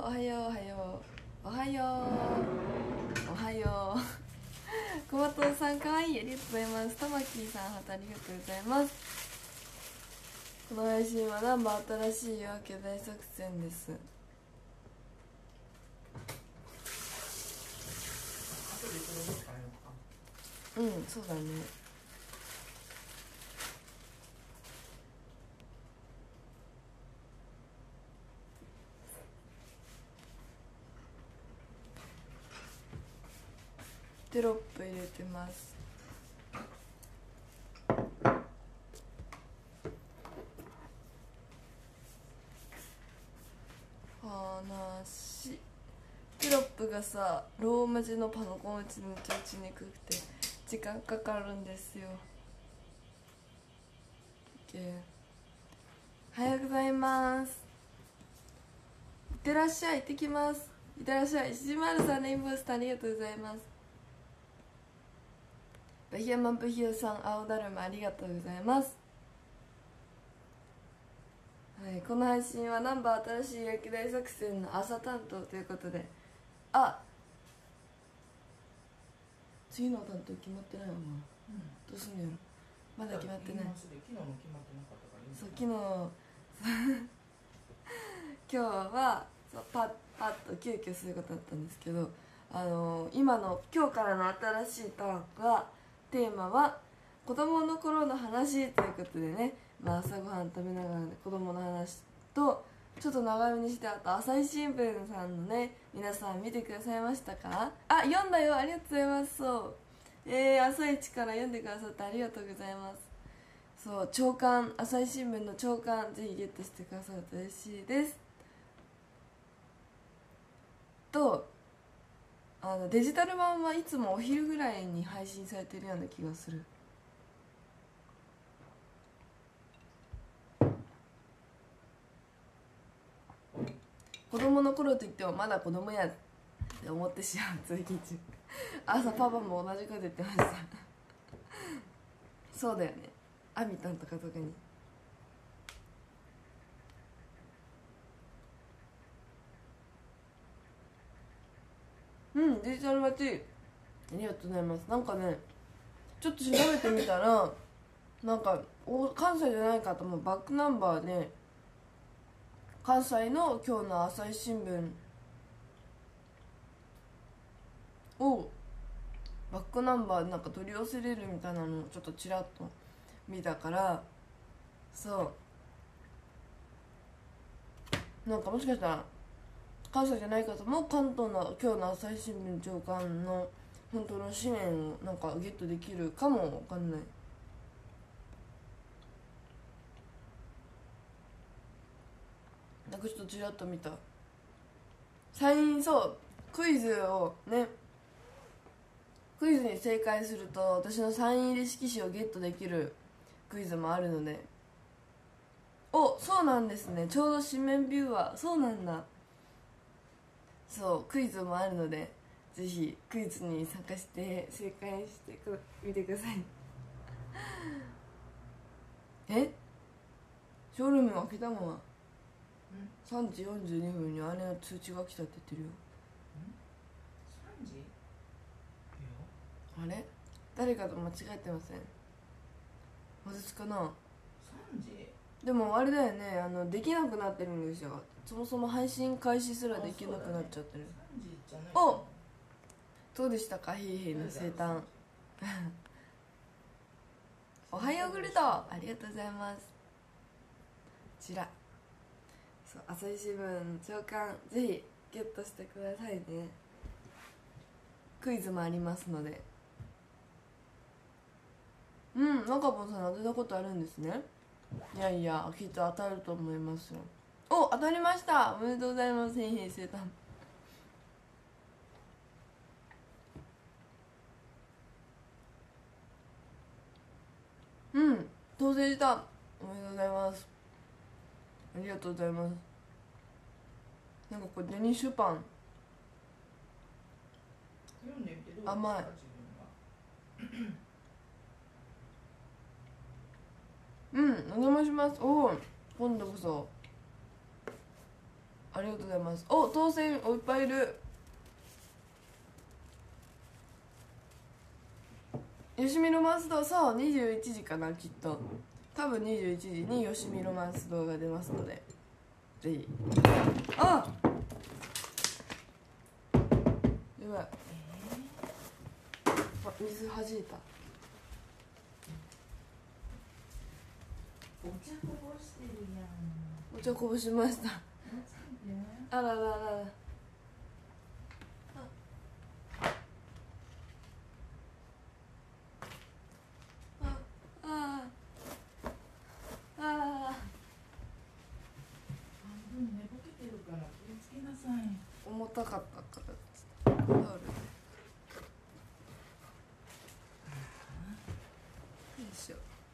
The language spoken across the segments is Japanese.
はようおはようおはようおはよう小松さんかわいい、ありがとうございます。玉木さんハートありがとうございます。この配信はナンバー新しい夜明け大作戦です。うん、そうだね。テロップ入れてます。話テロップがさ、ローマ字のパソコン打ちめっちゃ打ちにくくて時間かかるんですよ。おはようございます。いってらっしゃい、行ってきます。いってらっしゃい。103レインボースターありがとうございます。バヒヤマンプヒヨさん、青だるまありがとうございます。はい、この配信はナンバー新しい焼き大作戦の朝担当ということで、次の担当決まってないわな、どうすんのやろ、まだ決まってない。 昨日も決まってなかったからそう、昨日今日はそうパッと急遽することだったんですけど、今日からの新しいターンがテーマは子供の頃の話ということでね、朝ごはん食べながら、ね、子供の話とちょっと長めにして、あと朝日新聞さんのね、皆さん見てくださいましたか？読んだよ、ありがとうございます。そう朝一から読んでくださってありがとうございます。そう、朝刊、朝日新聞の朝刊ぜひゲットしてくださると嬉しいです。とデジタル版はいつもお昼ぐらいに配信されてるような気がする。子供の頃といってもまだ子供やって思ってしまう通勤中朝パパも同じこと言ってましたそうだよね、アミタンとか特に。デジタル街ありがとうございます。なんかね、ちょっと調べてみたらなんか関西じゃない方もバックナンバーで関西の今日の朝日新聞をバックナンバーでなんか取り寄せれるみたいなのをちょっとちらっと見たから、そうなんかもしかしたら関西じゃない方も関東の今日の朝日新聞長官の本当の紙面をなんかゲットできるかもわかんない。なんかちょっとちらっと見たサイン、そうクイズをね、クイズに正解すると私のサイン入り色紙をゲットできるクイズもあるので。そうなんですね、ちょうど紙面ビューはそうなんだ。そうクイズもあるのでぜひクイズに参加して正解してみてくださいショールーム開けたまま3時42分に姉の通知が来たって言ってるよ。 3時？ あれ、誰かと間違えてません？私かな。 3時？ でもあれだよね、できなくなってるんですよ。そもそも配信開始すらできなくなっちゃってる。 3時じゃない。 どうでしたか、ひいひいの生誕おはようグルトありがとうございます。こちらそう朝日新聞の朝刊ぜひゲットしてくださいね。クイズもありますので。中本さん当てたことあるんですね。いやいや、きっと当たると思いますよ。当たりました、おめでとうございます。ひいひい生誕当選した、おめでとうございます。ありがとうございます。なんかこれデニッシュパン読んでみてどうですか、 甘い。お邪魔します。今度こそありがとうございます。お、当選いっぱいいる。吉見ロマンス堂、そう21時かな、きっと多分21時に吉見ロマンス堂が出ますので、ぜひ。あっ、やばい、あ、水はじいた。 お茶こぼしてるやん。 お茶こぼしました。あらららら。重たかったからタオルで。よいしょ。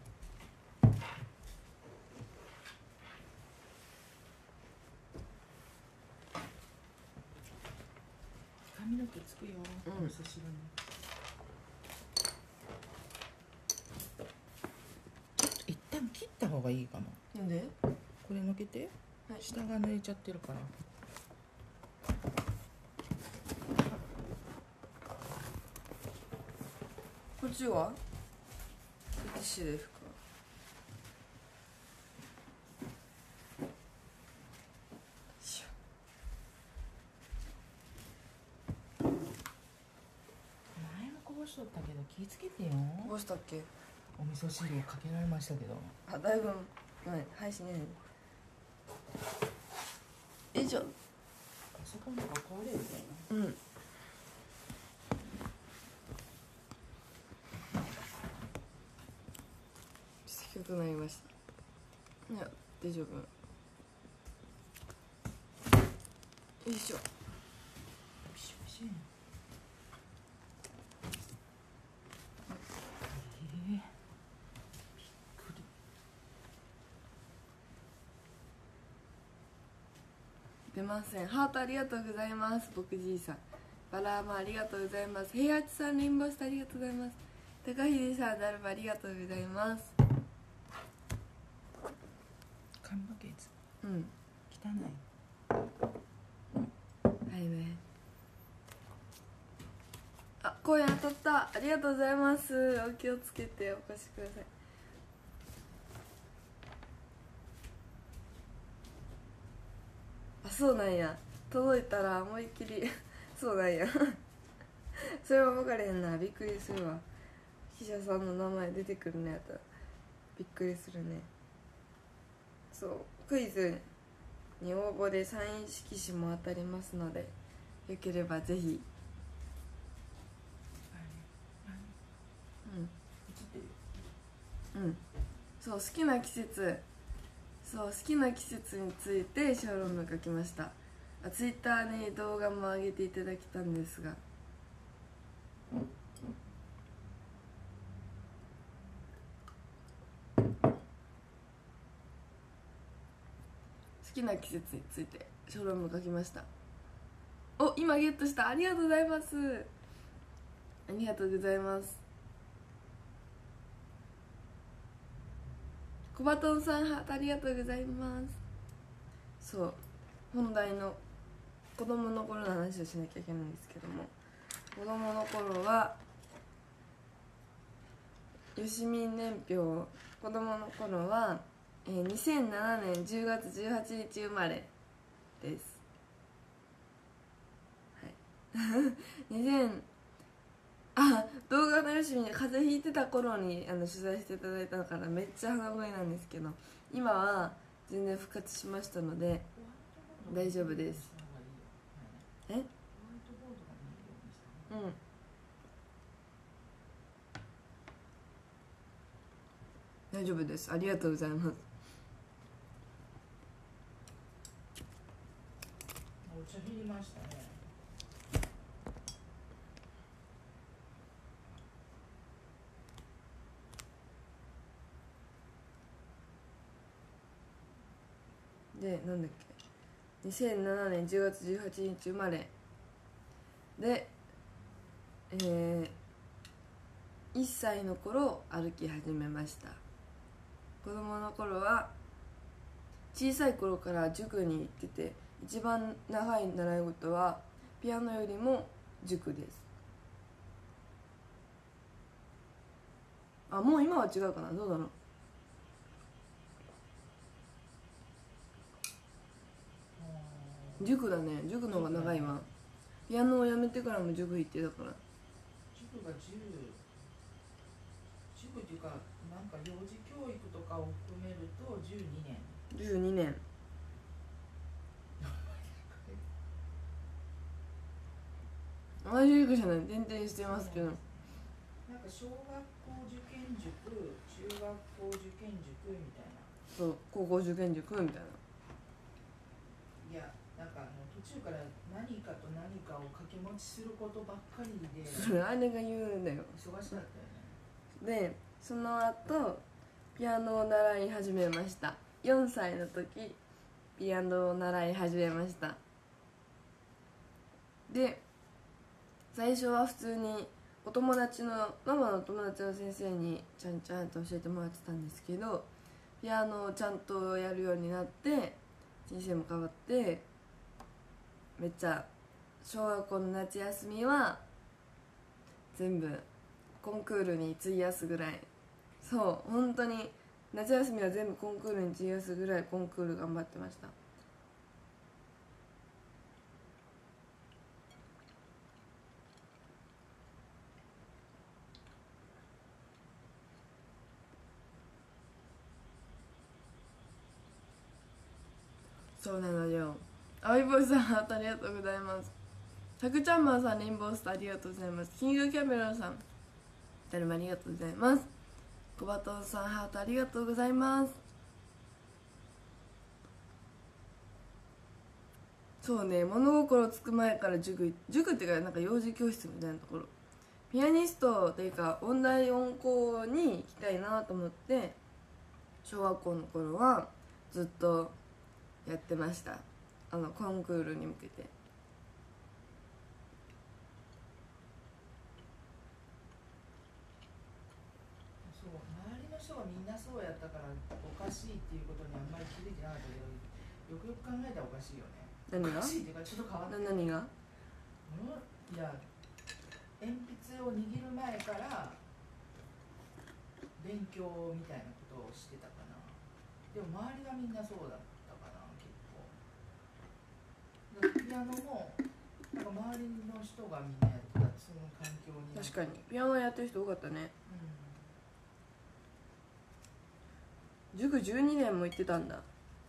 髪の毛つくよ。 うん、 味噌汁に。一旦切った方がいいかも。 なんで？ これ抜けて、 はい、 下が抜いちゃってるから。 こっちはティッシュで拭く。 前もこぼしとったけど気ぃつけてよ。 こぼしたっけ？ お味噌汁をかけられましたけど。 あ、だいぶ前配信ね。以上。 パソコンとか壊れるみたいな。 うん。低くなりました。いや、大丈夫。よいしょ。 ピシピシ。びっくり。 出ません。ハートありがとうございます。僕じいさん。バラーマありがとうございます。平八さん、リンボスありがとうございます。高秀さん、ダルバありがとうございます。 髪の毛うん。 汚い。 はいね。あ、声当たった。ありがとうございます。お気をつけてお越しください。あ、そうなんや。届いたら思いっきりそうなんやそれは分かれへんな。びっくりするわ。記者さんの名前出てくるねやったらびっくりするね。そう、クイズに応募でサイン色紙も当たりますので、よければぜひ。うん、そう、好きな季節、そう好きな季節について小論文書きました。ツイッターに動画も上げていただきたんですが、好きな季節について小論文書きました。お、今ゲットした。ありがとうございます。ありがとうございます。コバトンさん、ハートありがとうございます。そう、本題の子供の頃の話をしなきゃいけないんですけども、子供の頃は吉見年表、子供の頃は、2007年10月18日生まれです。はい2000動画のよしみに風邪ひいてた頃に取材していただいたからめっちゃ鼻声なんですけど、今は全然復活しましたので大丈夫です。え？うん、大丈夫です。ありがとうございます。 お茶減りましたね。 で、なんだっけ、2007年10月18日生まれで、1歳の頃歩き始めました。子供の頃は小さい頃から塾に行ってて、 一番長い習い事はピアノよりも塾です。あ、もう今は違うかな、どうだろう。塾だね、塾の方が長いわ。ピアノをやめてからも塾行ってたから。 塾が塾っていうか、なんか幼児教育とかを含めると12年。 同じ塾じゃない、転々してますけど。 なんか小学校受験塾、中学校受験塾みたいな。 そう、高校受験塾みたいな。 いや、なんか途中から何かと何かを掛け持ちすることばっかりで、 それ姉が言うんだよ。 忙しかったよね。 で、その後ピアノを習い始めました。4歳の時ピアノを習い始めました。で、最初は普通にお友達のママの友達の先生にちゃんと教えてもらってたんですけど、ピアノをちゃんとやるようになって先生も変わって、めっちゃ小学校の夏休みは全部コンクールに費やすぐらい、そう本当に夏休みは全部コンクールに費やすぐらいコンクール頑張ってました。そうなのよ。青いボイスさんハートありがとうございます。タクちゃんマンさんレインボースターありがとうございます。キングキャメロンさん誰もありがとうございます。コバトンさんハートありがとうございます。そうね、物心つく前から塾っていうか、なんか幼児教室みたいなところ、ピアニストっていうか音大音校に行きたいなと思って小学校の頃はずっとやってました。コンクールに向けて。 そう、周りの人がみんなそうやったからおかしいっていうことにあんまり気づいてなかったけど、よくよく考えたらおかしいよね。 何が？ おかしいっていうかちょっと変わってる。 何が？ いや、鉛筆を握る前から勉強みたいなことをしてたかな。でも周りはみんなそうだったかな、結構。ピアノもなんか周りの人がみんなやってた、その環境に。 確かにピアノやってる人多かったね。塾12年も行ってたんだ。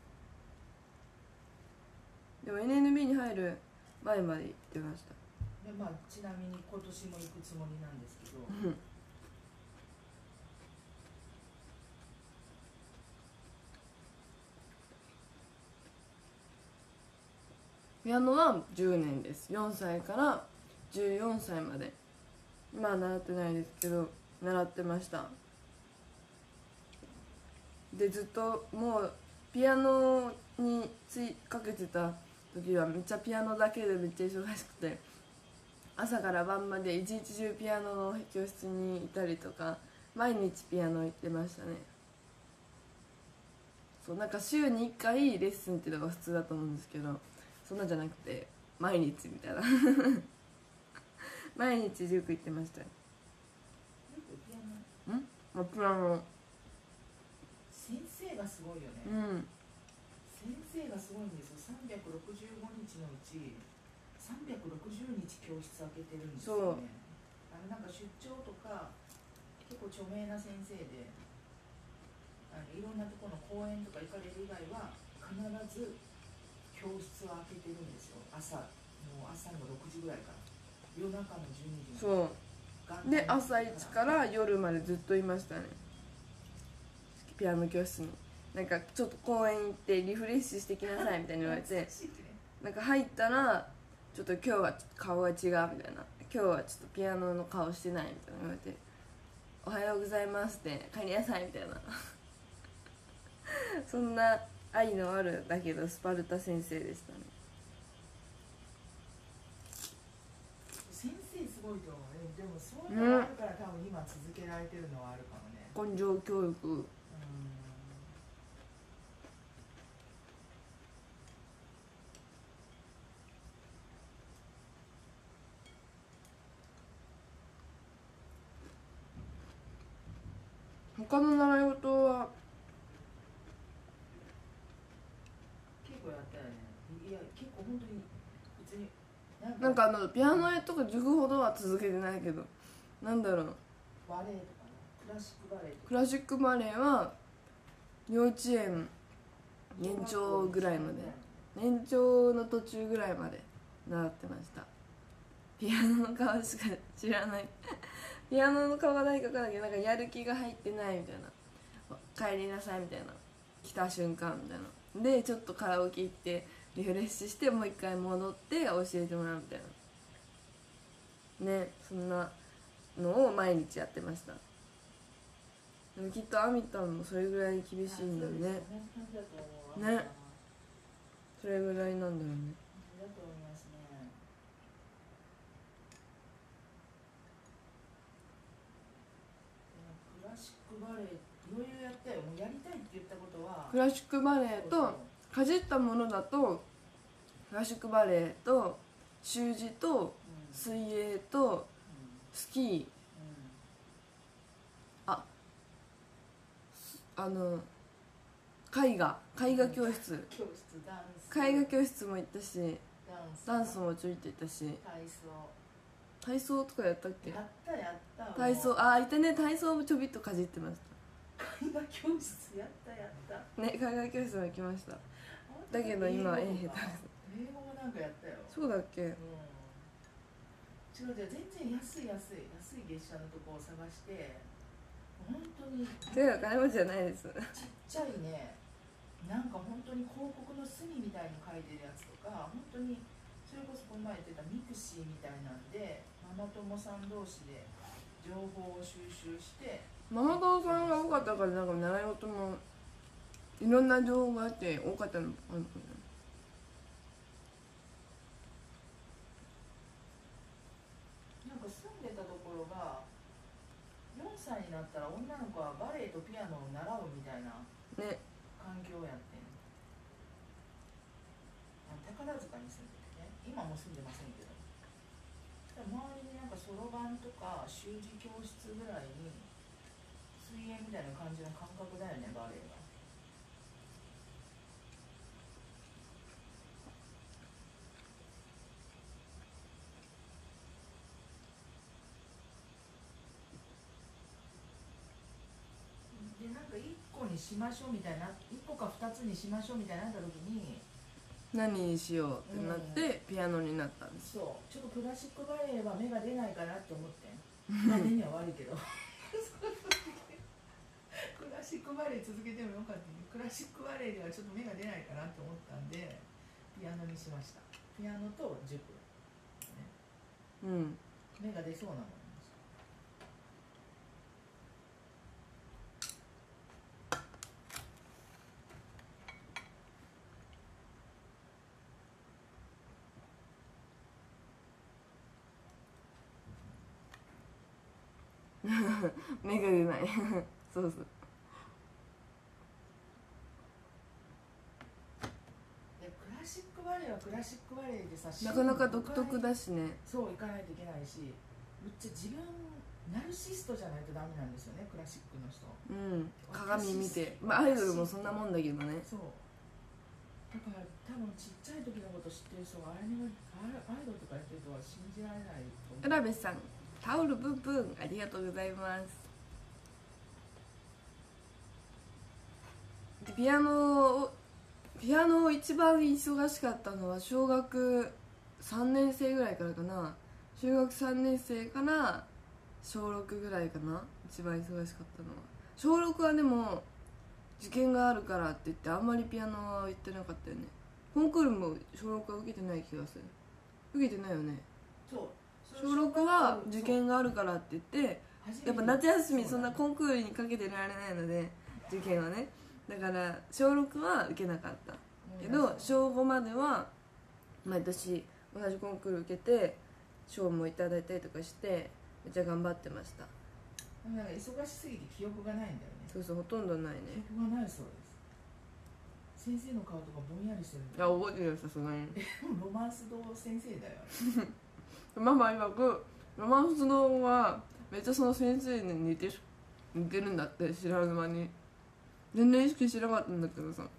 でも NNB に入る前まで行ってました。 で、まあ、ちなみに今年も行くつもりなんですけど、 ピアノは10年です。4歳から14歳まで。今は習ってないですけど習ってました。で、ずっともうピアノにかけてた時はめっちゃピアノだけでめっちゃ忙しくて、朝から晩まで一日中ピアノの教室にいたりとか、毎日ピアノ行ってましたね。そう、なんか週に1回レッスンっていうのが普通だと思うんですけど、そんなんじゃなくて毎日みたいな毎日塾行ってましたよ。ピアノ先生がすごいよね。先生がすごいんですよ。365日のうち360日教室開けてるんですよね。なんか出張とか結構著名な先生で、いろんなところの講演とか行かれる以外は必ず教室を開けてるんですよ。朝の6時ぐらいから夜中の12時。 そうで、朝1から夜までずっといましたね、ピアノ教室に。なんかちょっと公園行ってリフレッシュしてきなさいみたいに言われてなんか入ったらちょっと今日は顔が違うみたいな、今日はちょっとピアノの顔してないみたいな言われて、おはようございますって帰りなさいみたいなそんな愛のあるだけどスパルタ先生でしたね。 先生すごいと思う。でもそういうのがあるから多分今続けられてるのはあるかもね。 根性教育。 他の習い事は結構やったよね。いや結構本当に別になんかピアノとか塾ほどは続けてないけど、なんだろう、 バレエとかね、クラシックバレエとかクラシックバレエは幼稚園年長ぐらいまで、年長の途中ぐらいまで習ってました。ピアノの顔しか知らないピアノの顔が何か分からないけど、なんかやる気が入ってないみたいな、帰りなさいみたいな、来た瞬間みたいなで、ちょっとカラオケ行ってリフレッシュしてもう一回戻って教えてもらうみたいなね、そんなのを毎日やってました。でもきっとアミタンもそれぐらい厳しいんだよね。ね、それぐらいなんだろうね。 だと思いますね。クラシックバレエいろいろやったよ。もうやりたいって言ったことはクラシックバレエとかじったものだと、クラシックバレエと習字と水泳とスキー、絵画教室、絵画教室も行ったし、ダンスもちょいって行ったし、体操とかやったっけ。 やった体操いたね。体操もちょびっとかじってました。 絵画教室やったね、絵画教室も行きました。だけど今は下手です。 英語もなんかやったよ。 そうだっけ。 違う全然安い月謝のとこを探して、本当に手が金持ちじゃないです。 ちっちゃいね、なんか本当に広告の隅みたいに書いてるやつとか、本当にそれこそこの前言ってたミクシーみたいなんで、ママ友さん同士で情報を収集して、 ママ友さんが多かったから、なんか習い事もいろんな情報があって多かったのあるかな。 なんか住んでたところが4歳になったら女の子はバレエとピアノを習うみたいなね、 環境やってん。宝塚に住んでてね、今も住んでませんけど、周りになんかそろばんとか習字教室ぐらいに水泳みたいな感じの感覚だよね、バレエが。でなんか1個にしましょうみたいな、1個か2つにしましょうみたいになった時に、 何にしようってなって、ピアノになったんです。 そうちょっとクラシックバレエは目が出ないかなって思って目には悪いけどクラシックバレエ続けてもよかったけど、クラシックバレエではちょっと目が出ないかなって思ったんでピアノにしました。ピアノと塾、ね、目が出そうなもの。 目が出ないそうそう。 でクラシックバレエはクラシックバレエでさ、 なかなか独特だしね。 そう行かないといけないし、うっちゃ自分ナルシストじゃないとダメなんですよね、クラシックの人。 鏡見て、アイドルもそんなもんだけどね。 そうだから多分ちっちゃい時のこと知ってる人がアイドルとかやってるとは信じられないと思う。 浦部さん、タオルブンブンありがとうございます。でピアノを一番忙しかったのは小学3年生ぐらいからかな。中学3年生から小6ぐらいかな、一番忙しかったのは。小6はでも受験があるからって言ってあんまりピアノは行ってなかったよね。コンクールも小6は受けてない気がする。受けてないよね。 そう小6は受験があるからって言って、やっぱ夏休みそんなコンクールにかけてられないので、受験はね。だから小6は受けなかったけど、小5までは毎年同じコンクール受けて賞もいただいたりとかしてめっちゃ頑張ってました。 なんか忙しすぎて記憶がないんだよね。 そうそう、ほとんどないね。 記憶がないそうです。先生の顔とかぼんやりしてるんだよ。覚えてるよ、さすがに。 ロマンス堂先生だよママ曰くロマンス堂はめっちゃその先生に似似てるんだって知らぬ間に。全然意識してなかったんだけどさ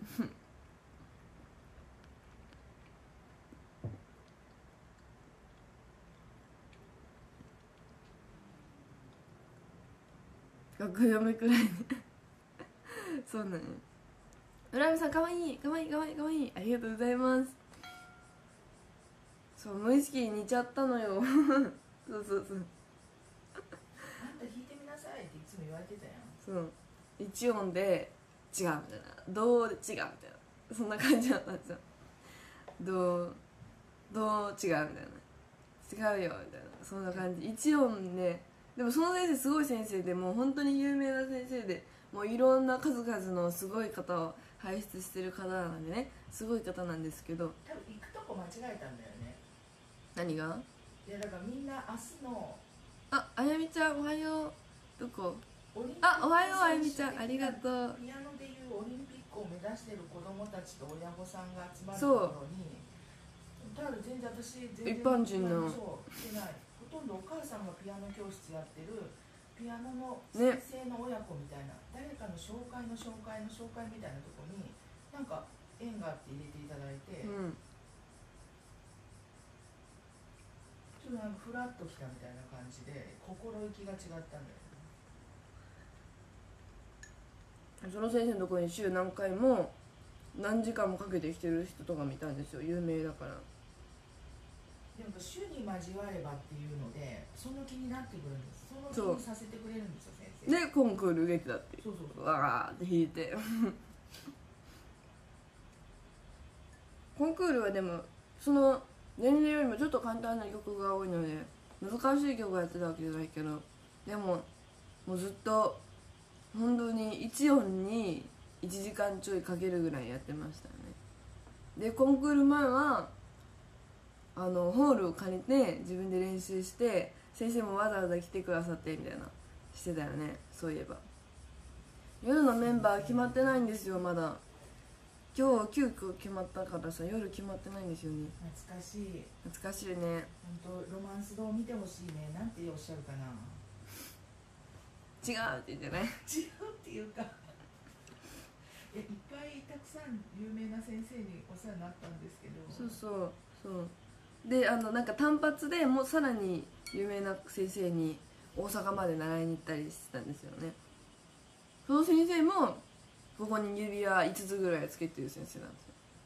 学嫁くらいねそうなのよ。浦見さんかわいいかわいいかわいいかわいい、ありがとうございます。そう無意識に似ちゃったのよそうそうそう、 あんた弾いてみなさいっていつも言われてたやん。 そう一音で違うみたいな、どうで違うみたいな、そんな感じだったんですよ。どう違うみたいな、違うよみたいな、そんな感じ。一音ね。でもその先生すごい先生で、もう本当に有名な先生で、もういろんな数々のすごい方を輩出してる方なんでね、すごい方なんですけど。 多分行くとこ間違えたんだよね。 何が？ いやだからみんな明日のあやみちゃんおはよう。どこ？ オリンピックあ、おはようあやみちゃん、ありがとう。 ピアノでいうオリンピックを目指してる子供たちと親御さんが集まるそうところに、ただ全然私一般人のそうしてない。ほとんどお母さんがピアノ教室やってるピアノの先生の親子みたいな、誰かの紹介みたいなところになんか縁があって入れていただいて、 うん、 ちょっとなんかフラッときたみたいな感じで心意気が違ったんだよね。 その先生のところに週何回も何時間もかけてきてる人とか見たんですよ、有名だから。 でも主に交わればっていうのでその気になってくるんです。その気にさせてくれるんですよ先生。 でコンクール受けてたって。 そうそうそう、 わーって弾いてコンクールはでもその年齢よりもちょっと簡単な曲が多いので難しい曲をやってたわけじゃないけど、でももうずっと本当に1音に1時間ちょいかけるぐらいやってましたよね。でコンクール前はホールを借りて自分で練習して、先生もわざわざ来てくださってみたいなしてたよね。そういえば夜のメンバー決まってないんですよまだ。今日急遽決まったからさ、夜決まってないんですよね。 懐かしい。 懐かしいね。 本当ロマンス堂見てほしいね。なんておっしゃるかな。 違うって言うんじゃない？ 違うっていうかいっぱいたくさん有名な先生にお世話になったんですけど。 そうでなんか単発でもうさらに有名な先生に大阪まで習いに行ったりしてたんですよね。その先生もここに指輪5つぐらいつけてる先生なん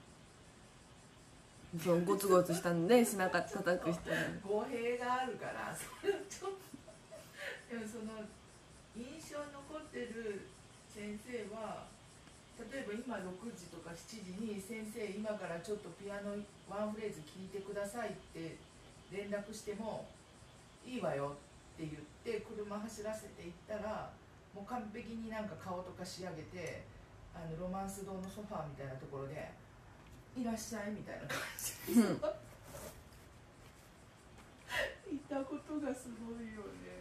ですよ。そうゴツゴツしたんで背中叩く人語弊があるからそれちょっとでもその印象に残ってる先生は、例えば今6時とか7時に先生今からちょっとピアノワンフレーズ聴いてくださいって連絡してもいいわよって言って車走らせていったら、もう完璧になんか顔とか仕上げてロマンス堂のソファーみたいなところでいらっしゃいみたいな感じで、いたことがすごいよね。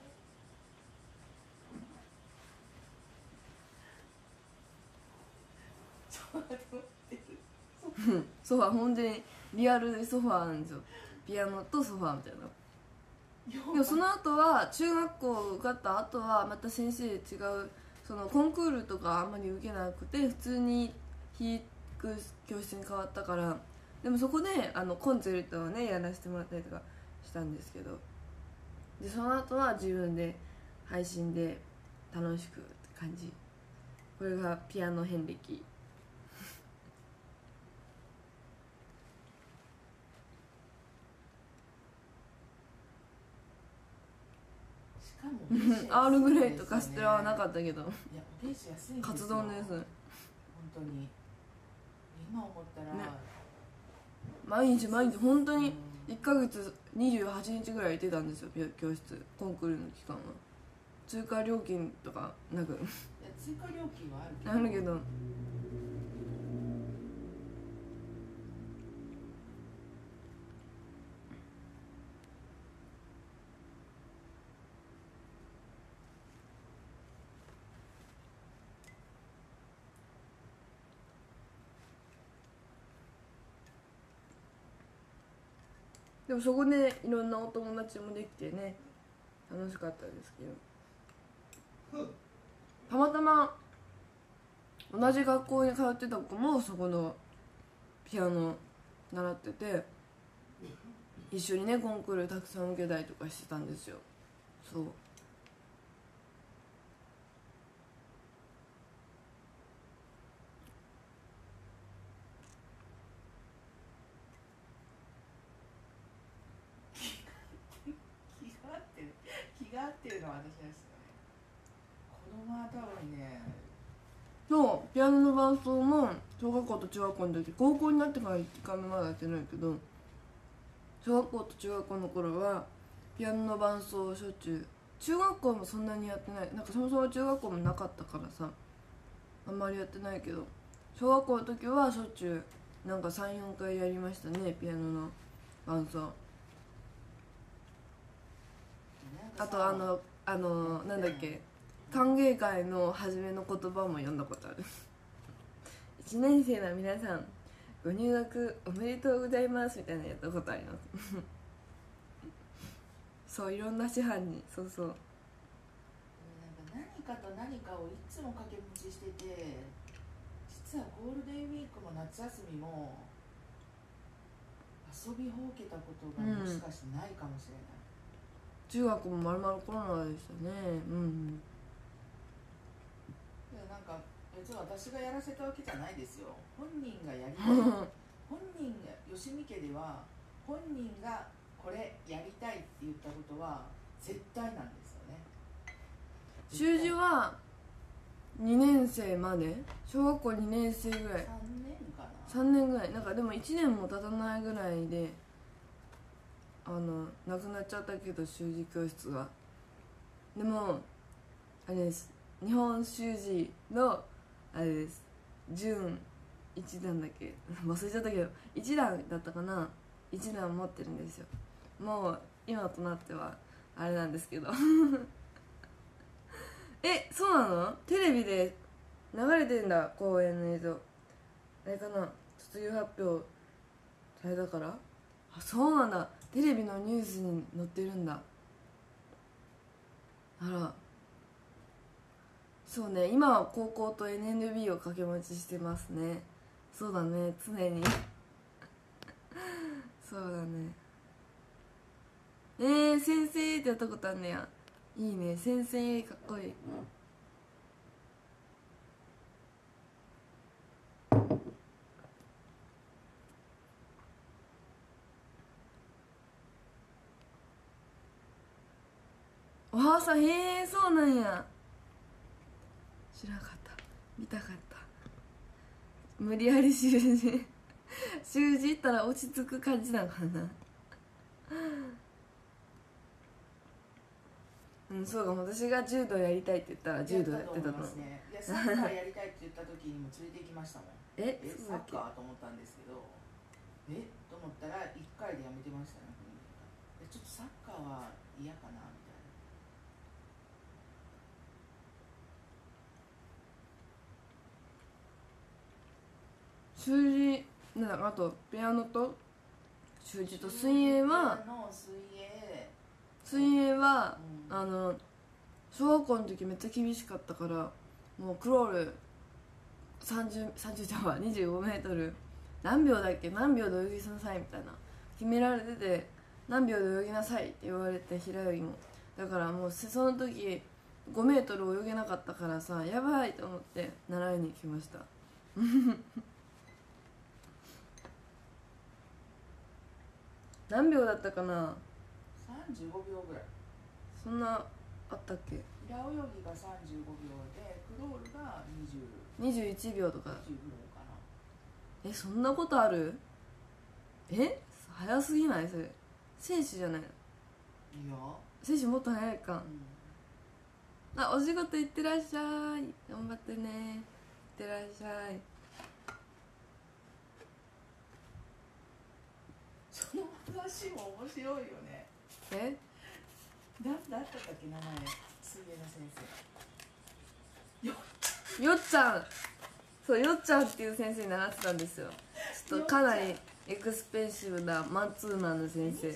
ソファー本当にリアルでソファーなんですよ。ピアノとソファーみたいな。でもその後は中学校受かった後はまた先生違う、そのコンクールとかあんまり受けなくて普通に弾く教室に変わったから、でもそこでコンチェルトをねやらせてもらったりとかしたんですけど、でその後は自分で配信で楽しくって感じ。これがピアノ遍歴。アールグレイとカステラはなかったけど、カツ丼です。 本当に今思ったら、 ね、毎日本当に1ヶ月28日ぐらい行ってたんですよ教室。コンクールの期間は追加料金とかなく追加料金はあるけどでもそこでいろんなお友達もできてね楽しかったですけど。 たまたま同じ学校に通ってた子もそこのピアノ習ってて、一緒にねコンクールたくさん受けたりとかしてたんですよ。そう気が合ってるのは私ですよね。子供は多分ね、 そうピアノの伴奏も小学校と中学校の時、高校になってから1回目まだやってないけど、小学校と中学校の頃はピアノの伴奏をしょっちゅう、中学校もそんなにやってない、なんかそもそも中学校もなかったからさあんまりやってないけど、小学校の時はしょっちゅうなんか 3,4 回やりましたね、ピアノの伴奏。あとなんだっけ、歓迎会の初めの言葉も読んだことある1年生の皆さんご入学おめでとうございますみたいなのやったことありますそういろんな師範に、そうそう、 なんか何かと何かをいつも掛け持ちしてて、実はゴールデンウィークも夏休みも遊びほうけたことがもしかしてないかもしれない、 中学もまるまるコロナでしたね。うんいや、なんか別に私がやらせたわけじゃないですよ。本人がやりたい本人が、吉見家では本人がこれやりたいって言ったことは絶対なんですよね。 習字は2年生まで、小学校2年生ぐらい、 3年かな、 3年ぐらい、なんかでも1年も経たないぐらいでなくなっちゃったけど、習字教室が。でもあれです、日本習字のあれです、準一段だっけ忘れちゃったけど1段だったかな、1段持ってるんですよ。もう今となってはあれなんですけどえ、そうなの？テレビで流れてんだ、公演の映像。あれかな、卒業発表されたから。あ、そうなんだ、テレビのニュースに載ってるんだ。あら、そうね、今は高校と NNB を掛け持ちしてますね。そうだね、常にそうだね。先生ってやったことあんねや。いいね、先生かっこいい。お母さん、へえ、そうなんや。知らなかった、見たかった。無理やり習字習字行ったら落ち着く感じなのかなうん、そうかも。私が柔道やりたいって言ったら柔道やってたと思う。 いや、サッカーやりたいって言った時にも連れて行きましたもんサッカーと思ったんですけど、と思ったら1回でやめてましたね。ちょっとサッカーは嫌かなみたいな。 習字なんだ、あとピアノと習字と水泳は、小学校の時めっちゃ厳しかったから、もうクロール30じゃんは25メートル何秒だっけ、何秒で泳ぎなさいみたいな決められてて、何秒で泳ぎなさいって言われて、平泳ぎもだからもうその時5メートル泳げなかったからさ、やばいと思って習いに来ました何秒だったかな、 35秒ぐらい。 そんなあったっけ。 平泳ぎが35秒でクロールが 21秒とか。 20秒かな。 そんなことある？早すぎない？それ選手じゃないの？ いや、 選手もっと早いか、お仕事行ってらっしゃい、頑張ってね、行ってらっしゃい。 その話も面白いよね。なんだったっけ、名前。水泳の先生。 よっちゃん、そう、よっちゃんっていう先生に習ってたんですよ。ちょっとかなりエクスペンシブなマンツーマンの先生。 25メー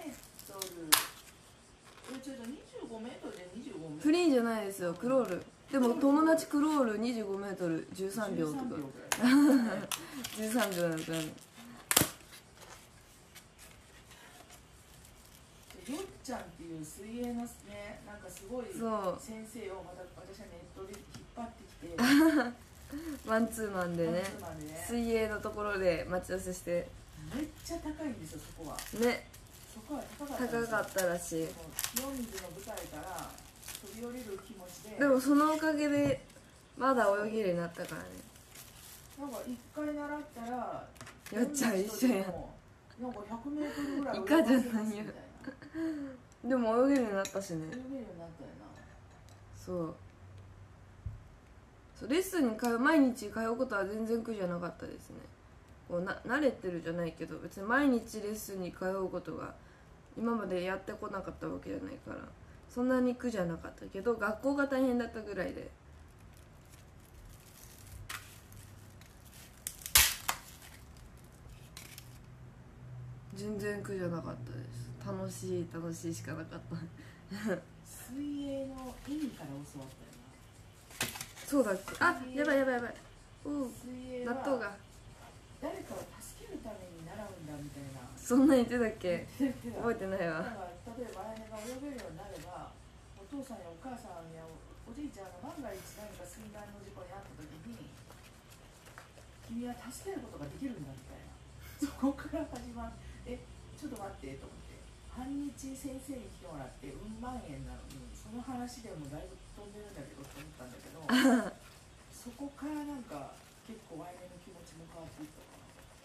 トル。ちょっと25メートルで25メートル。 フリーじゃないですよ、クロール。 でも友達クロール25メートル13秒とか13秒なんかよっちゃんっていう水泳のね、なんかすごい先生をまた私はネットで引っ張ってきてマンツーマンでね、水泳のところで待ち合わせして、 めっちゃ高いんですよ、そこはね、 そこは高かったらしい。 4時の舞台から飛び降りる気持ちで、 でもそのおかげでまだ泳げるようになったからね。 なんか1回習ったらよっちゃん一緒やん、 なんか100メートルぐらいイカじゃないよでも泳げるようになったしね。 泳げるようになったよな。 そうレッスンに毎日通うことは全然苦じゃなかったですね。こう慣れてるじゃないけど、別に毎日レッスンに通うことが今までやってこなかったわけじゃないから、そんなに苦じゃなかったけど、学校が大変だったぐらいで。全然苦じゃなかったです。楽しいしかなかった水泳の意味から教わったよな。 そうだっけ。あ、やばいおう、納豆が誰かを助けるために習うんだみたいな、 そんな言ってたっけ覚えてないわ。 だから例えばあやねが泳げるようになれば、お父さんやお母さんやおじいちゃんが万が一何か水難の事故に遭った時に君は助けることができるんだみたいな、そこから始まる。ちょっと待ってと思って、半日先生に来てもらって万円なのに、その話でもだいぶ飛んでるんだけどと思ったんだけどそこからなんか結構ワイネの気持ちも変わっていったか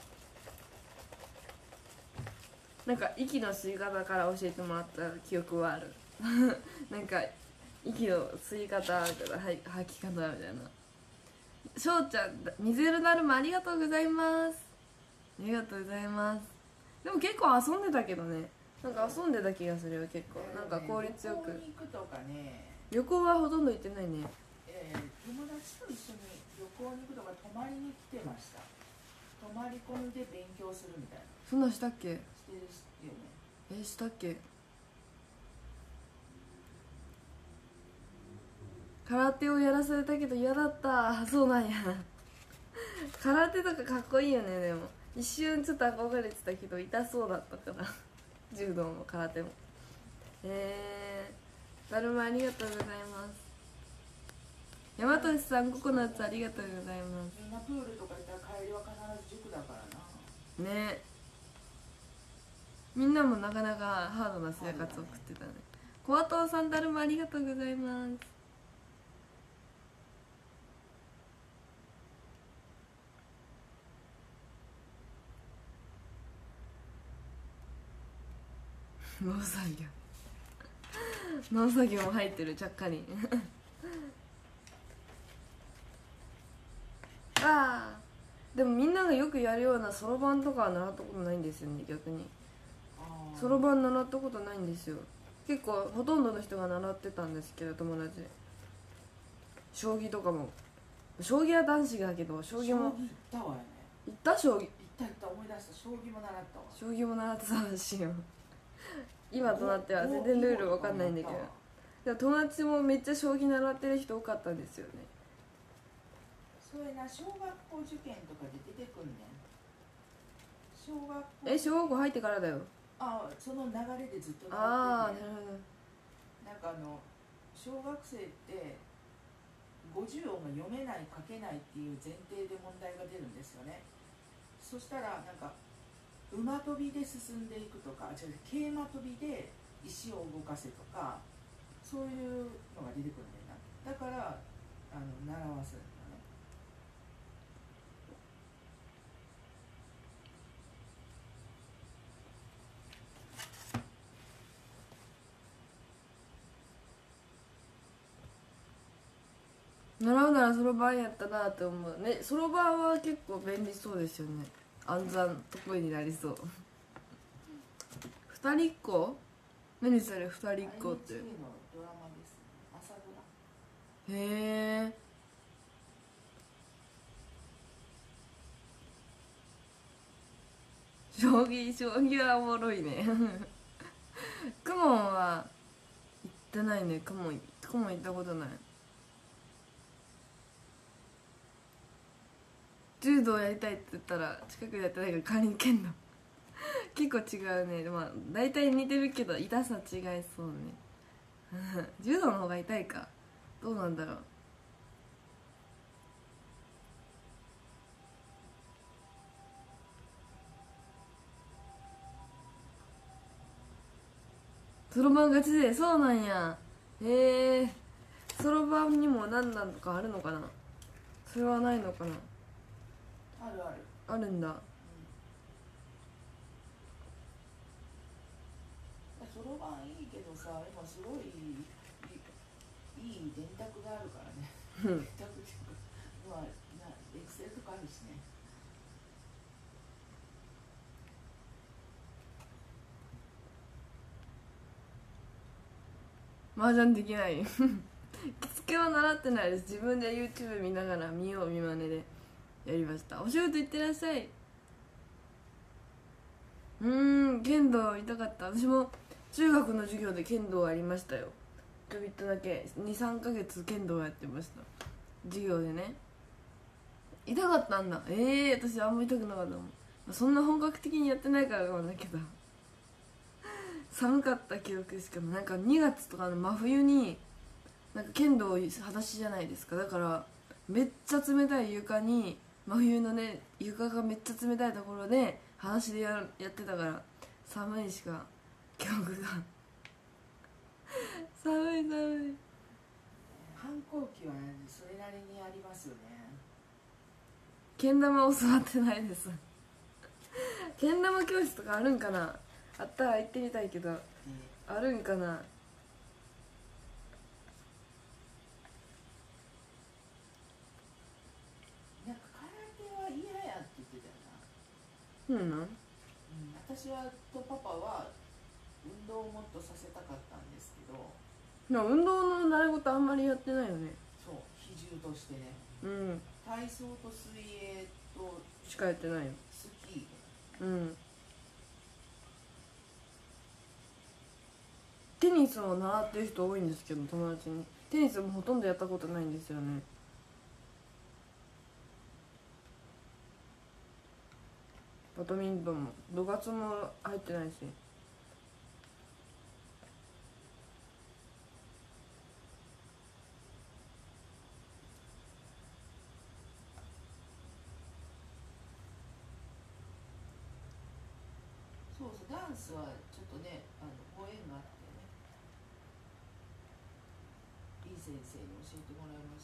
な。なんか息の吸い方から教えてもらった記憶はあるなんか息の吸い方から吐き方みたいな。しょうちゃん、水色だるまありがとうございます。ありがとうございます。でも結構遊んでたけどね、なんか遊んでた気がするよ結構、なんか効率よく。 旅行に行くとかね、 旅行はほとんど行ってないね。 友達と一緒に旅行に行くとか泊まりに来てました。泊まり込みで勉強するみたいな。 そんなんしたっけ？ してるよね。 したっけ？空手をやらされたけど嫌だった。そうなんや空手とかかっこいいよね。でも一瞬ちょっと憧れてたけど痛そうだったから柔道も空手も。だるまありがとうございます。大和牛さんココナッツありがとうございます。 みんなプールとか行ったら帰りは必ず塾だからな。 ね、みんなもなかなかハードな生活を送ってたね。コアトウさんだるまありがとうございます。農作業も入ってる、ちゃっかりああ、でもみんながよくやるようなそろばんとかは習ったことないんですよね。逆にそろばん習ったことないんですよ。結構ほとんどの人が習ってたんですけど、友達で。将棋とかも、将棋は男子だけど、将棋も行ったわよね。 行った？将棋行った思い出した。将棋も習ったわ。 将棋も習ってたらしいよ今となっては全然ルールわかんないんだけど、でも友達もめっちゃ将棋習ってる人多かったんですよね。 それな、小学校受験とかで出てくんねん。小学校入ってからだよ。 その流れでずっとなるほど。 なんか小学生って50音が読めない書けないっていう前提で問題が出るんですよね。そしたらなんか馬跳びで進んでいくとか、桂馬跳びで石を動かせとか、そういうのが出てくるんだよな。だから習わせるのね。 習うならそろばんやったなって思うね。そろばんは結構便利そうですよね。暗算得意になりそう二人っ子？何それ二人っ子って。 NHK のドラマです。朝ドラ。 へえ。将棋はおもろいねクモンは行ってないね。クモン行ったことない。 柔道やりたいって言ったら近くでやってないから仮に剣道結構違うね。まあ大体似てるけど痛さ違いそうね柔道の方が痛いか、どうなんだろう。そろばんガチ勢、そうなんや。そろばんにも何なんとかあるのかな、それはないのかな。 あるある。 あるんだ。 そろばんいいけどさ、今すごいいい電卓があるからね電卓っていうか、まあエクセルとかあるしね。 麻雀できない着付けは習ってないです。自分で YouTube 見ながら見よう見まねでやりました。お仕事行ってらっしゃい。剣道痛かった。私も中学の授業で剣道ありましたよ。ちょびっとだけ23ヶ月剣道やってました、授業でね。痛かったんだ。私あんま痛くなかったもん。そんな本格的にやってないからかもだけど寒かった記憶しかも。なんか2月とかの真冬になんか剣道裸足じゃないですか。だからめっちゃ冷たい床に、真冬のね床がめっちゃ冷たいところで裸足でやってたから、寒いしか記憶が寒い寒い。 反抗期はね、それなりにありますよね。 けん玉教わってないですけん玉教室とかあるんかな。あったら行ってみたいけど、あるんかな。 なんか空手は嫌やって言ってたよな。 なん私はとパパは運動をもっとさせたかったんですけど、 運動の習い事あんまりやってないよね。 そう比重としてね、 うん体操と水泳としかやってないよ。 スキうんテニスも習ってる人多いんですけど、友達に。テニスもほとんどやったことないんですよね。バドミントンも部活も入ってないし。 そうそう、ダンスはちょっとね、ご縁があってね、いい先生に教えてもらいました。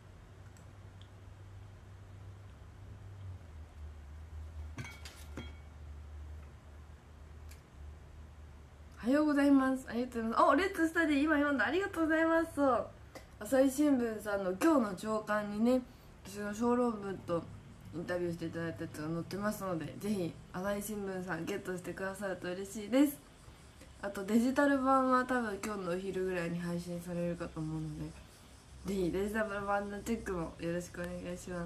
おはようございます。ありがとうございます。レッツスタディ今読んだ。ありがとうございます。そう、朝日新聞さんの今日の朝刊にね、私の小論文とインタビューしていただいたやつが載ってますので、ぜひ朝日新聞さんゲットしてくださると嬉しいです。あとデジタル版は多分今日のお昼ぐらいに配信されるかと思うので、ぜひデジタル版のチェックもよろしくお願いします。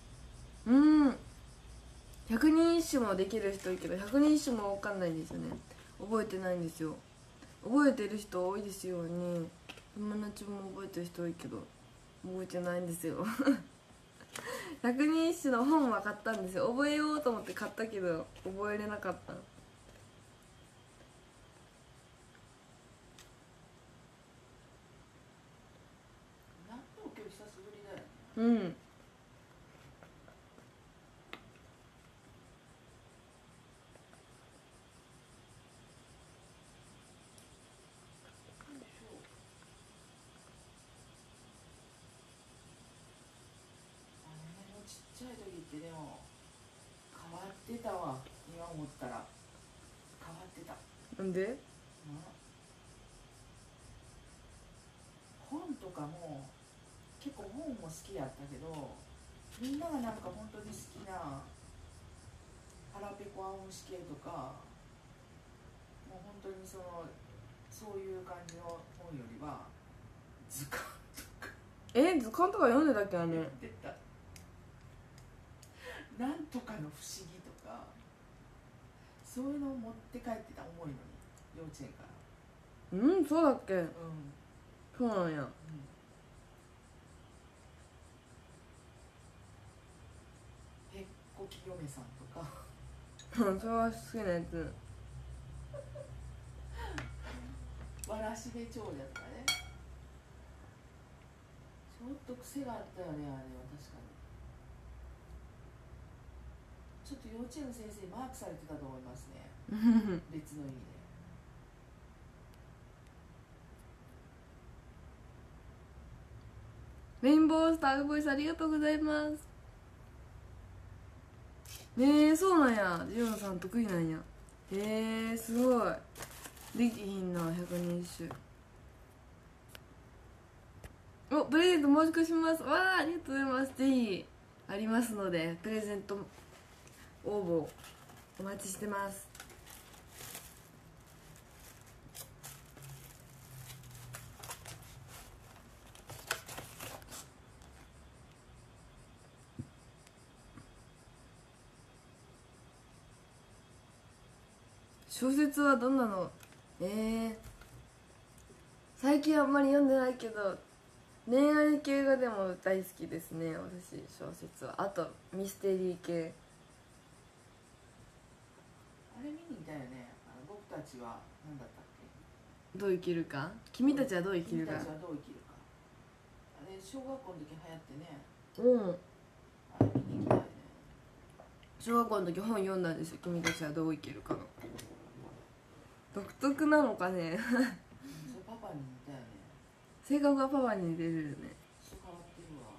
百人一首もできる人いるけど、百人一首も分かんないんですよね。覚えてないんですよ。覚えてる人多いですよね。友達も覚えてる人多いけど覚えてないんですよ百人一首の本は買ったんですよ。覚えようと思って買ったけど覚えれなかった。 納豆今日久しぶりだよね。ちっちゃい時ってでも変わってたわ。今思ったら変わってた。 なんで？ 本とかも結構本も好きやったけど、みんながなんか本当に好きな腹ペコ青虫系とか、もう本当にそういう感じの本よりは図鑑とか図鑑とか読んでたっけ？あれ出た。なんとかの不思議とか、そういうのを持って帰ってた。重いのに幼稚園から。 そうだっけ？そうなんや。 こき嫁さんとかうん、それは好きなやつ。 わらしべ長者とかね、ちょっと癖があったよね、あれは確かに。ちょっと幼稚園の先生にマークされてたと思いますね別の意味で。 レインボースターボイスありがとうございます。そうなんや。ジオンさん得意なんや。すごい。できひんな、120種。お、プレゼント申し越します。わあ、ありがとうございます。ぜひありますのでプレゼント応募お待ちしてます。小説はどんなの？最近あんまり読んでないけど恋愛系がでも大好きですね、私。小説はあとミステリー系。 あれ見に行ったよね、僕たちは何だったっけ、 どう生きるか、君たちはどう生きるか。 君たちはどう生きるか、あれ小学校の時流うん、 行ってね、あれ見に行きたいね。 小学校の時本読んだんですよ、君たちはどう生きるかの。独特なのかねそれパパに似たよね。 性格がパパに似てるよね。 人変わってるわ。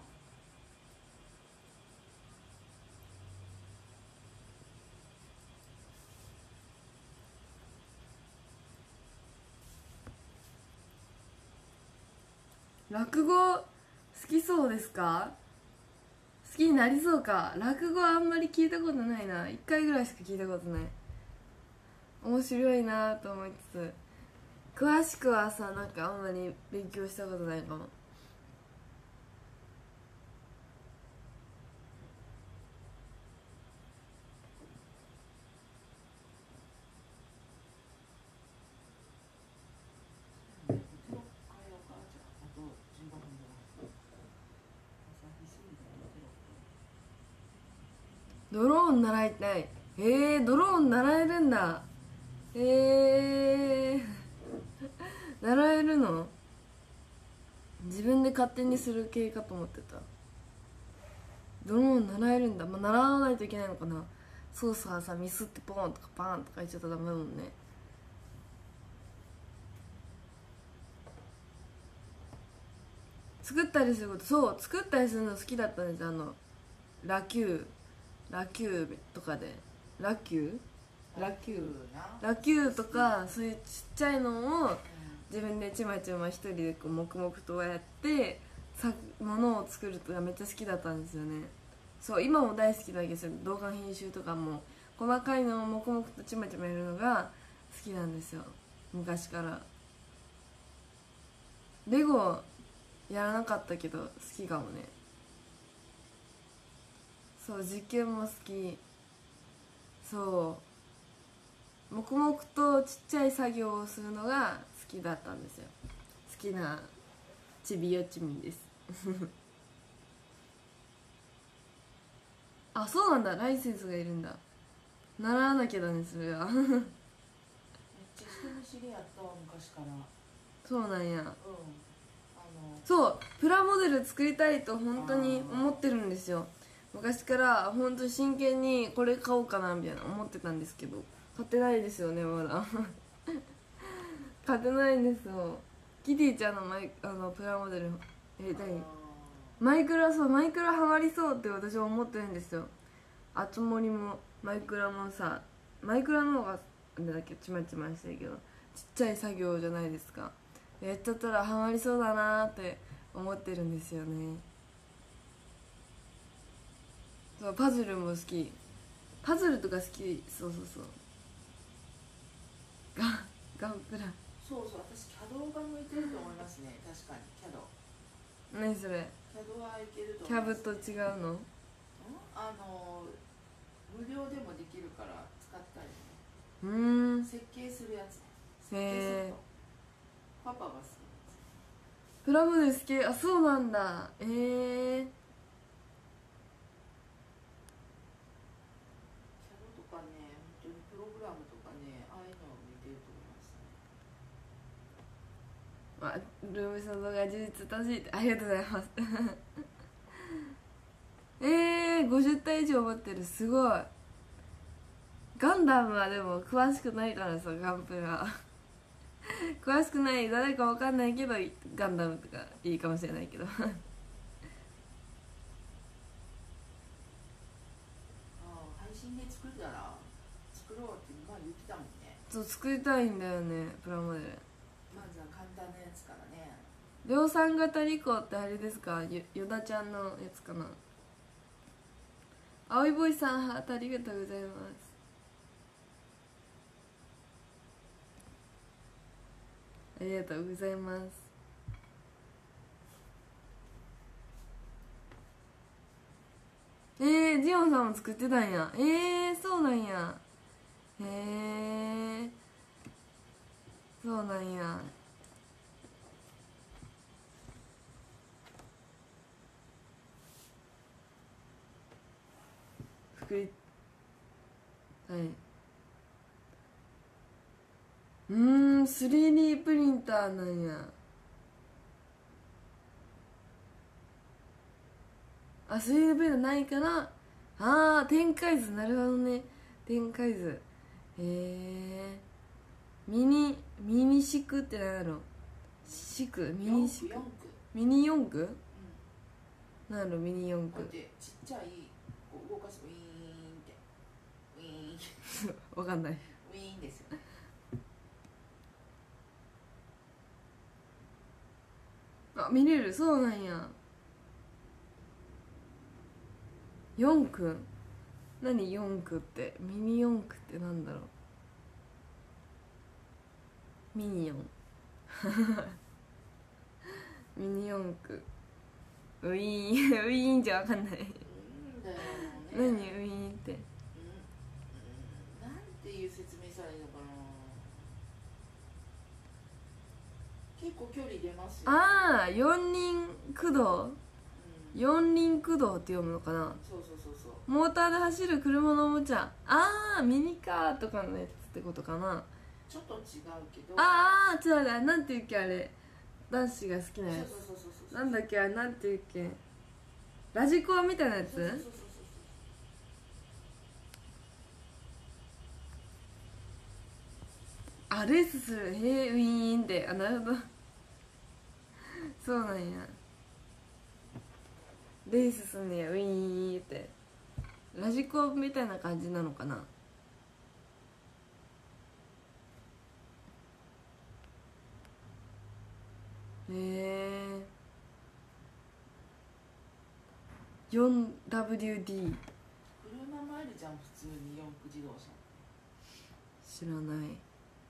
落語好きそうですか？好きになりそうか。落語あんまり聞いたことないな、1回ぐらいしか聞いたことない。面白いなと思いつつ詳しくはさ、なんかあんまり勉強したことないかも。 うちの帰ろうか、じゃああと15分ぐらい。朝日過ぎて寝てろ。 ドローン習いたい。ドローン習えるんだ。習えるの？自分で勝手にする系かと思ってた。ドローン習えるんだ。まあ、習わないといけないのかな。操作はさ、ミスってポーンとかパーンとか言っちゃったらダメだもんね。作ったりすること、そう作ったりするの好きだったんですよ。ラキューとかでラキューとか、そういうちっちゃいのを自分でちまちま一人でこう黙々とやってものを作るのがめっちゃ好きだったんですよね。そう、今も大好きだけど動画編集とかも細かいのを黙々とちまちまやるのが好きなんですよ、昔から。レゴやらなかったけど好きかもね。そう、実験も好き。そう黙々とちっちゃい作業をするのが好きだったんですよ。好きなちびよちみですあ、そうなんだ、ライセンスがいるんだ。習わなきゃだね、それはめっちゃ人見知りやったわ、昔から。 そうなんや。 うん、 そうプラモデル作りたいと本当に思ってるんですよ。昔から本当に真剣にこれ買おうかなみたいな思ってたんですけど買ってないですよね、まだ買ってないんですよ。キティちゃんのプラモデルマイクラハマりそうって私は思ってるんですよ。あつ森もマイクラもさ、マイクラの方があれだけちまちましてるけどちっちゃい作業じゃないですか。やっちゃったらハマりそうだなーって思ってるんですよね。そう、パズルも好き。パズルとか好き。そうガンプラ。 そうそう、私キャドが向いてると思いますね。確かにキャド。 何それ？ キャドはいけるとキャ思います。 ブと違うの？ 無料でもできるから使ったりね。設計するやつね。 へえ。 パパが好き。 プラモデル好き。あ、そうなんだ。 あ、ルームション動画充実楽しいって、ありがとうございます50体以上持ってる、すごい。ガンダムはでも詳しくないからさ、ガンプラ詳しくない、誰かわかんないけどガンダムとかいいかもしれないけど配信で作るなら作ろうって前言ってたもんね。 そう、作りたいんだよね、プラモデル。 まずは簡単なやつからね。 量産型リコってあれですか、ヨダちゃんのやつかな。青いボイさんハートありがとうございます。ありがとうございます。ジオンさんも作ってたんや。そうなんや。そうなんや。作り、はい。3D プリンターなんや。あ、3D プリンターないから、展開図、なるほどね。展開図。ミニシクって何やろ。シクミニシクミニ四駆、何やろミニ四駆。 ちっちゃいこう動かすウィーンってウィーンわかんない。 ウィーンですよ。 あ、見れる、そうなんや。四駆、何四駆って、ミニ四駆ってなんだろう。ミニオンミニ四駆、ウィーンウィーンじゃわかんない。何ウィーンって、 なんていう説明したらいいのかな。結構距離出ますよ。 四輪駆動、四輪駆動って読むのかな。 そうそうそうそう。 モーターで走る車のおもちゃ。ミニカーとかのやつってことかな。 ちょっと違うけど。 違うだ、なんていうっけあれ、男子が好きなやつ。なんだっけあれ、なんていうっけ、ラジコンみたいなやつ。レースする、ウィーンって、なるほどそうなんや、レースすんねや、ウィーンって。ラジコンみたいな感じなのかな。4WD 車もあるじゃん、普通に四駆自動車。 知らない。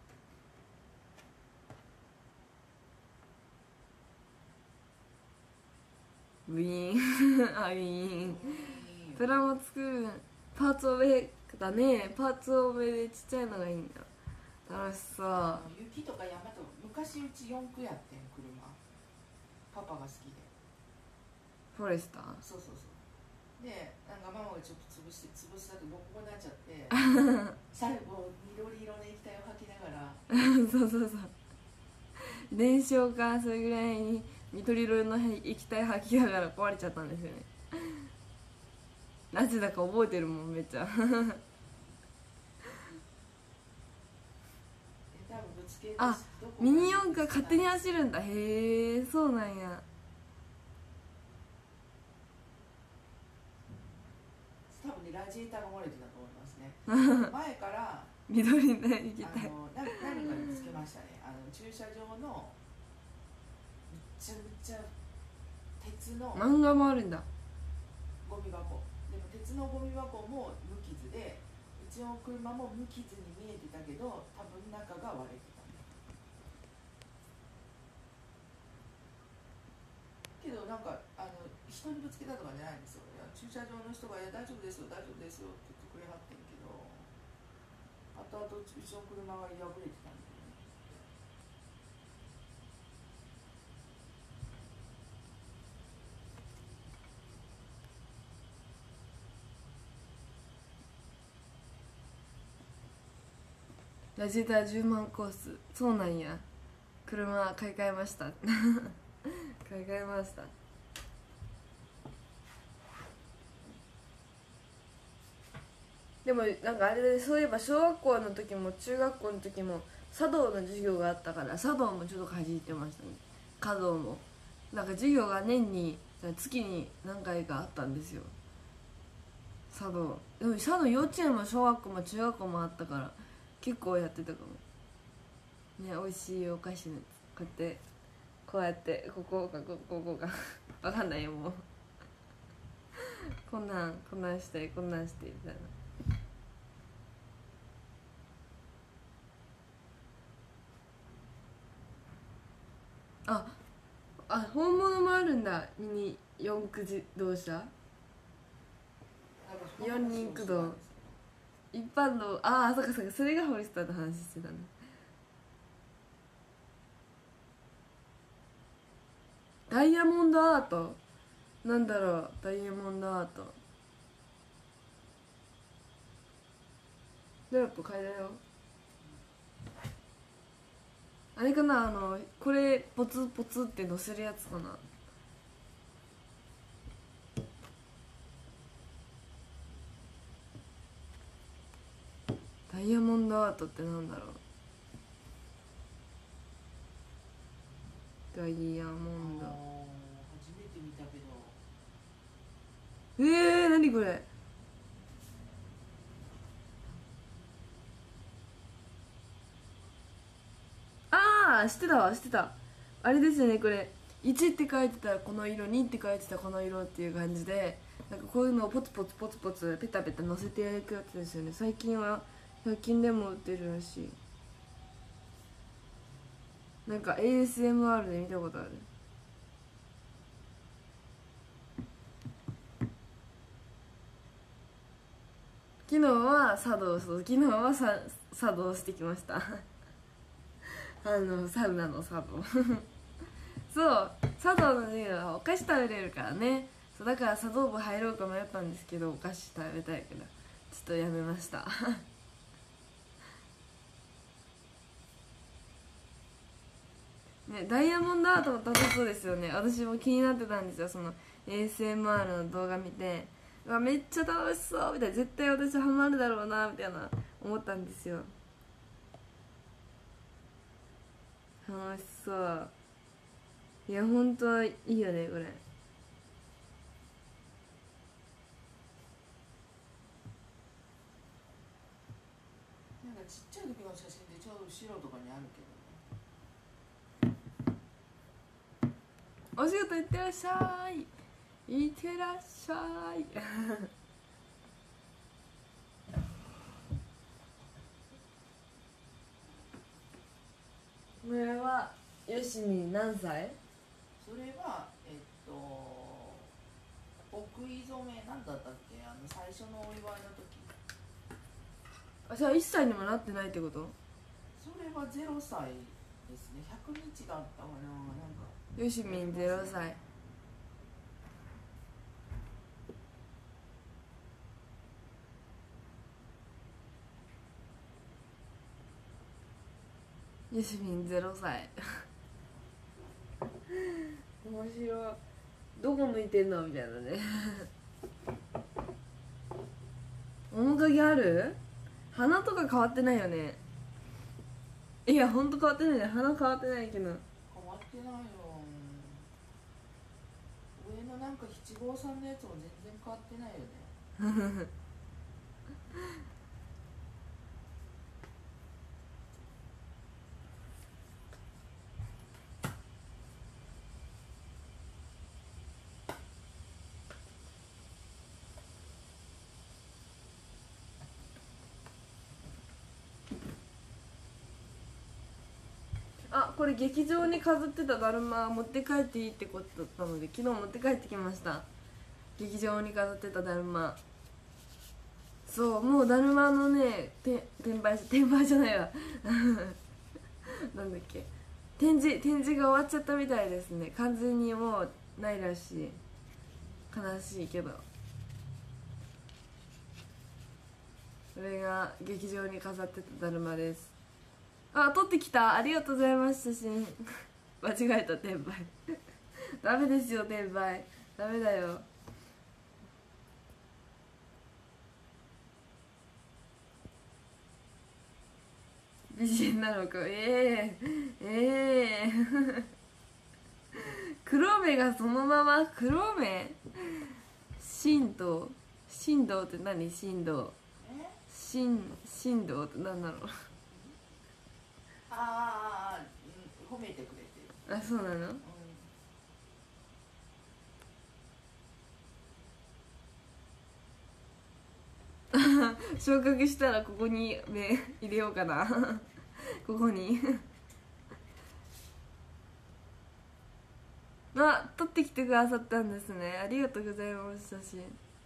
ウィーンウィーン。プラも作る、パーツ多めだね。パーツ多めでちっちゃいのがいいんだ。楽しそう。 雪とか山とか、昔うち四駆やってん、車。パパが好きで。 フォレスター。 そうで、なんかママがちょっと潰したとボコボコになっちゃって最後緑色の液体を吐きながらそう燃焼か、それぐらいに緑色の液体吐きながら壊れちゃったんですよね。なぜだか覚えてるもん、めっちゃミニ四駆が勝手に走るんだ。へえ、そうなんや。 多分ね、ラジエーターが漏れてたと思いますね前から緑の液体何か見つけましたね。駐車場のめちゃめちゃ鉄の漫画もあるんだ。 ゴミ箱でも、鉄のゴミ箱も無傷で、うちの車も無傷に見えてたけど、多分中が割れてたけど、なんか人にぶつけたとかじゃないんですよ。駐車場の人が「いや大丈夫ですよ大丈夫ですよ」って言ってくれはってんけど、後々うちの車が破れてたんだよね。 ラジエーター10万コース、そうなんや。詳車買い替えました買い替えました。でもなんかあれで、そういえば小学校の時も中学校の時も茶道の授業があったから、茶道もちょっとかじってましたね。華道もなんか授業が年に月に何回かあったんですよ、茶道。でも茶道幼稚園も小学校も中学校もあったから結構やってたかもね。美味しいお菓子のこうやってこうやってここかこかわかんないよもうこんなんしてこんなんしてみたいな。本物もあるんだ。ミニ四駆自動車、四輪駆動。一般のそっかそっか、それがホリスターの話してたね。ダイヤモンドアートなんだろう。ダイヤモンドアートドラップ買いだよ。あれかな、これポツポツって乗せるやつかな。ダイヤモンドアートってなんだろう。ダイヤモンド、 初めて見たけど。 何これ。知ってたわ、知ってた。あれですよね、これ1って書いてたらこの色、2って書いてたらこの色っていう感じで、なんかこういうのをポツポツポツポツペタペタ乗せてやるやつですよね。最近は100均でも売ってるらしい。なんか ASMR で見たことある。昨日は茶道してきましたサウナの茶道そう茶道の授業はお菓子食べれるからね。そうだから茶道部入ろうか迷ったんですけど、お菓子食べたいからちょっとやめましたね、ダイヤモンドアートも楽しそうですよね。私も気になってたんですよ、その ASMR の動画見て。うわめっちゃ楽しそうみたいな、絶対私ハマるだろうなみたいな思ったんですよ。楽しそう。いや本当いいよねこれ。 なんかちっちゃい時の写真でちょうど後ろとかにあるけどね。 お仕事行ってらっしゃい、いってらっしゃいこれはよしみ何歳？ それはお食い初めなんだったっけ、最初のお祝いの時。 じゃあ1歳にもなってないってこと？ それは0歳ですね。100日だったかな。なんかよしみん0歳。よしみん0歳面白い。どこ向いてんのみたいなね面影ある？鼻とか変わってないよね。いやほんと変わってないね。鼻変わってないけど。 変わってないよ。上のなんか七五三のやつも全然変わってないよねこれ劇場に飾ってただるま持って帰っていいってことだったので、昨日持って帰ってきました。劇場に飾ってただるま。そうもうだるまのね転売じゃないわなんだっけ、展示が終わっちゃったみたいですね。完全にもうないらしい。悲しいけど、これが劇場に飾ってただるまです。 あ、撮ってきた、ありがとうございます。写真間違えた、転売ダメですよ、転売ダメだよ。美人なのか、黒目がそのまま、黒目振動って何？振動振動って何だろう褒めてくれてる。 あ、そうなの？昇格したらここに目入れようかなここにあ、撮ってきてくださったんですね。ありがとうございます。写真、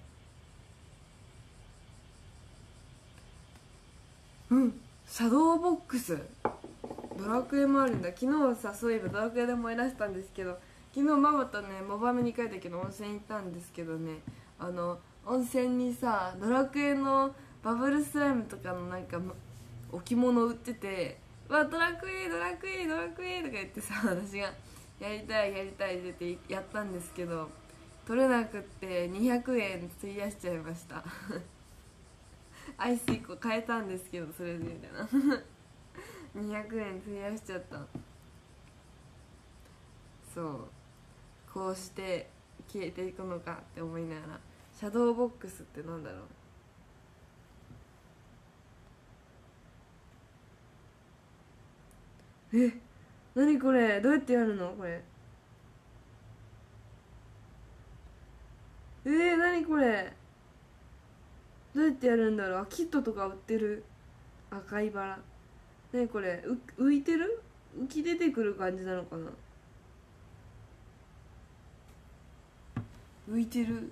うん、シャドーボックスドラクエもあるんだ。昨日さ、そういえばドラクエでもいらしたんですけど、昨日ママとね、モバメに帰ったけど温泉行ったんですけどね、温泉にさ、ドラクエのバブルスライムとかのなんか置物売ってて、わ、ドラクエドラクエドラクエとか言ってさ、私がやりたいやりたいって言ってやったんですけど、取れなくって200円費やしちゃいましたアイス1個買えたんですけど、それでみたいな200円費やしちゃった。そう、こうして消えていくのかって思いながら。シャドーボックスってなんだろう。何これ、どうやってやるのこれ。何これ、どうやってやるんだろう。あ、キットとか売ってる。赤いバラ。何これ、浮いてる、浮き出てくる感じなのかな。浮いてる。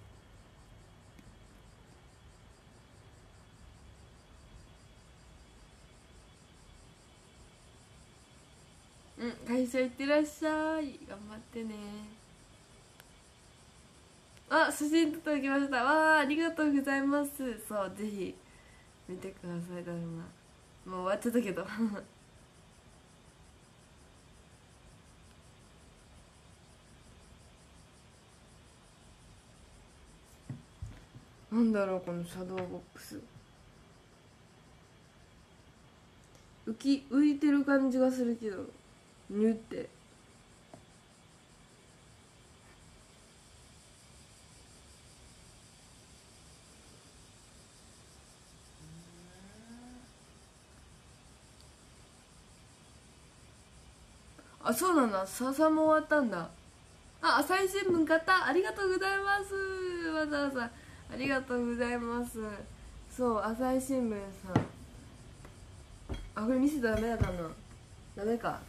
うん、会社行ってらっしゃい。頑張ってね。あ、写真撮っておきました。わあ、ありがとうございます。そう、ぜひ見てください。だるまもう終わっちゃったけどなんだろう、このシャドーボックス。浮いてる感じがするけど、ニュって。あ、そうなんだ。笹も終わったんだ。あ、朝日新聞買った。ありがとうございます。わざわざありがとうございます。そう、朝日新聞さ、あ、これ見せたらダメだったな。ダメか。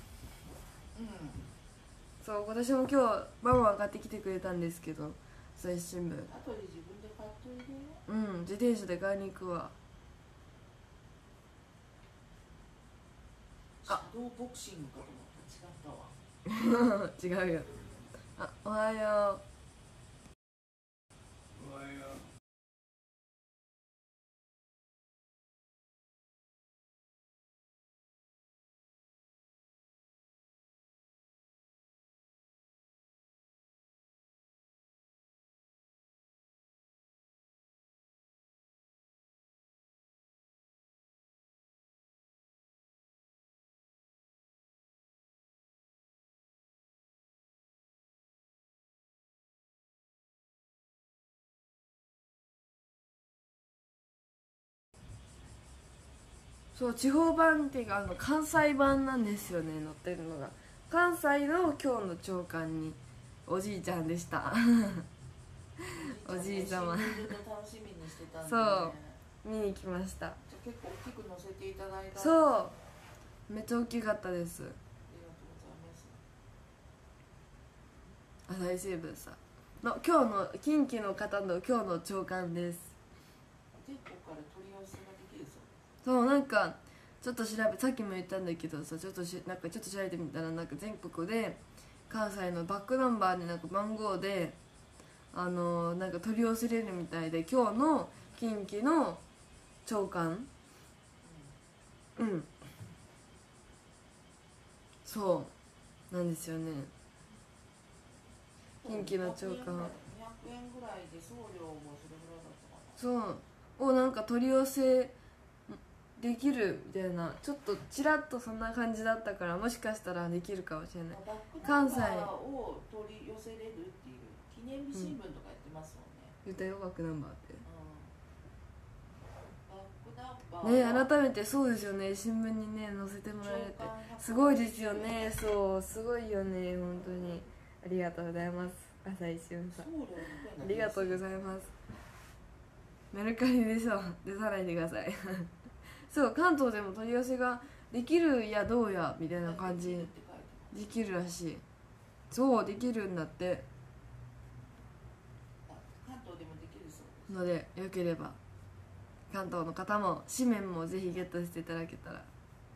そう、私も今日ママが買ってきてくれたんですけど、朝日新聞。 後で自分で買っといて。 うん、自転車で買いに行くわ。 シャドーボクシングかと思った。違ったわ違うよ。あ、おはよおはよう。そう、地方版っていうか関西版なんですよね、載ってるのが。関西の今日の朝刊におじいちゃんでしたおじいさま楽しみにしてたんで、ね、 そう見に来ました。 じゃあ結構大きく載せていただいた。 そうめっちゃ大きかったです。 ありがとうございます。 朝日新聞さの今日の近畿の方の今日の朝刊です。 全国から取り寄せができるそうです。 そう、なんかちょっとさっきも言ったんだけどさ、ちょっと調べてみたら、なんか全国で関西のバックナンバーでなんか番号でなんか取り寄せれるみたいで、今日の近畿の朝刊、うん、 そうなんですよね。近畿の長官 200円ぐらいで送料もそれぐらいだったかな。 そうをなんか取り寄せできるみたいな、ちょっとちらっとそんな感じだったから、もしかしたらできるかもしれない。 バックナンバーを取り寄せれるっていう記念日新聞とかやってますもんね。 言ったよ、バックナンバーって。 バックナンバーね、改めてそうですよね、新聞にね載せてもらえてすごいですよね。そうすごいよね、本当にありがとうございます。朝一瞬さんありがとうございます。メルカリでしょ、出さないでくださいそう関東でも取り寄せができるやどうやみたいな感じできるらしい。そうできるんだって。 関東でもできるそうですのでよければ関東の方も紙面もぜひゲットしていただけたら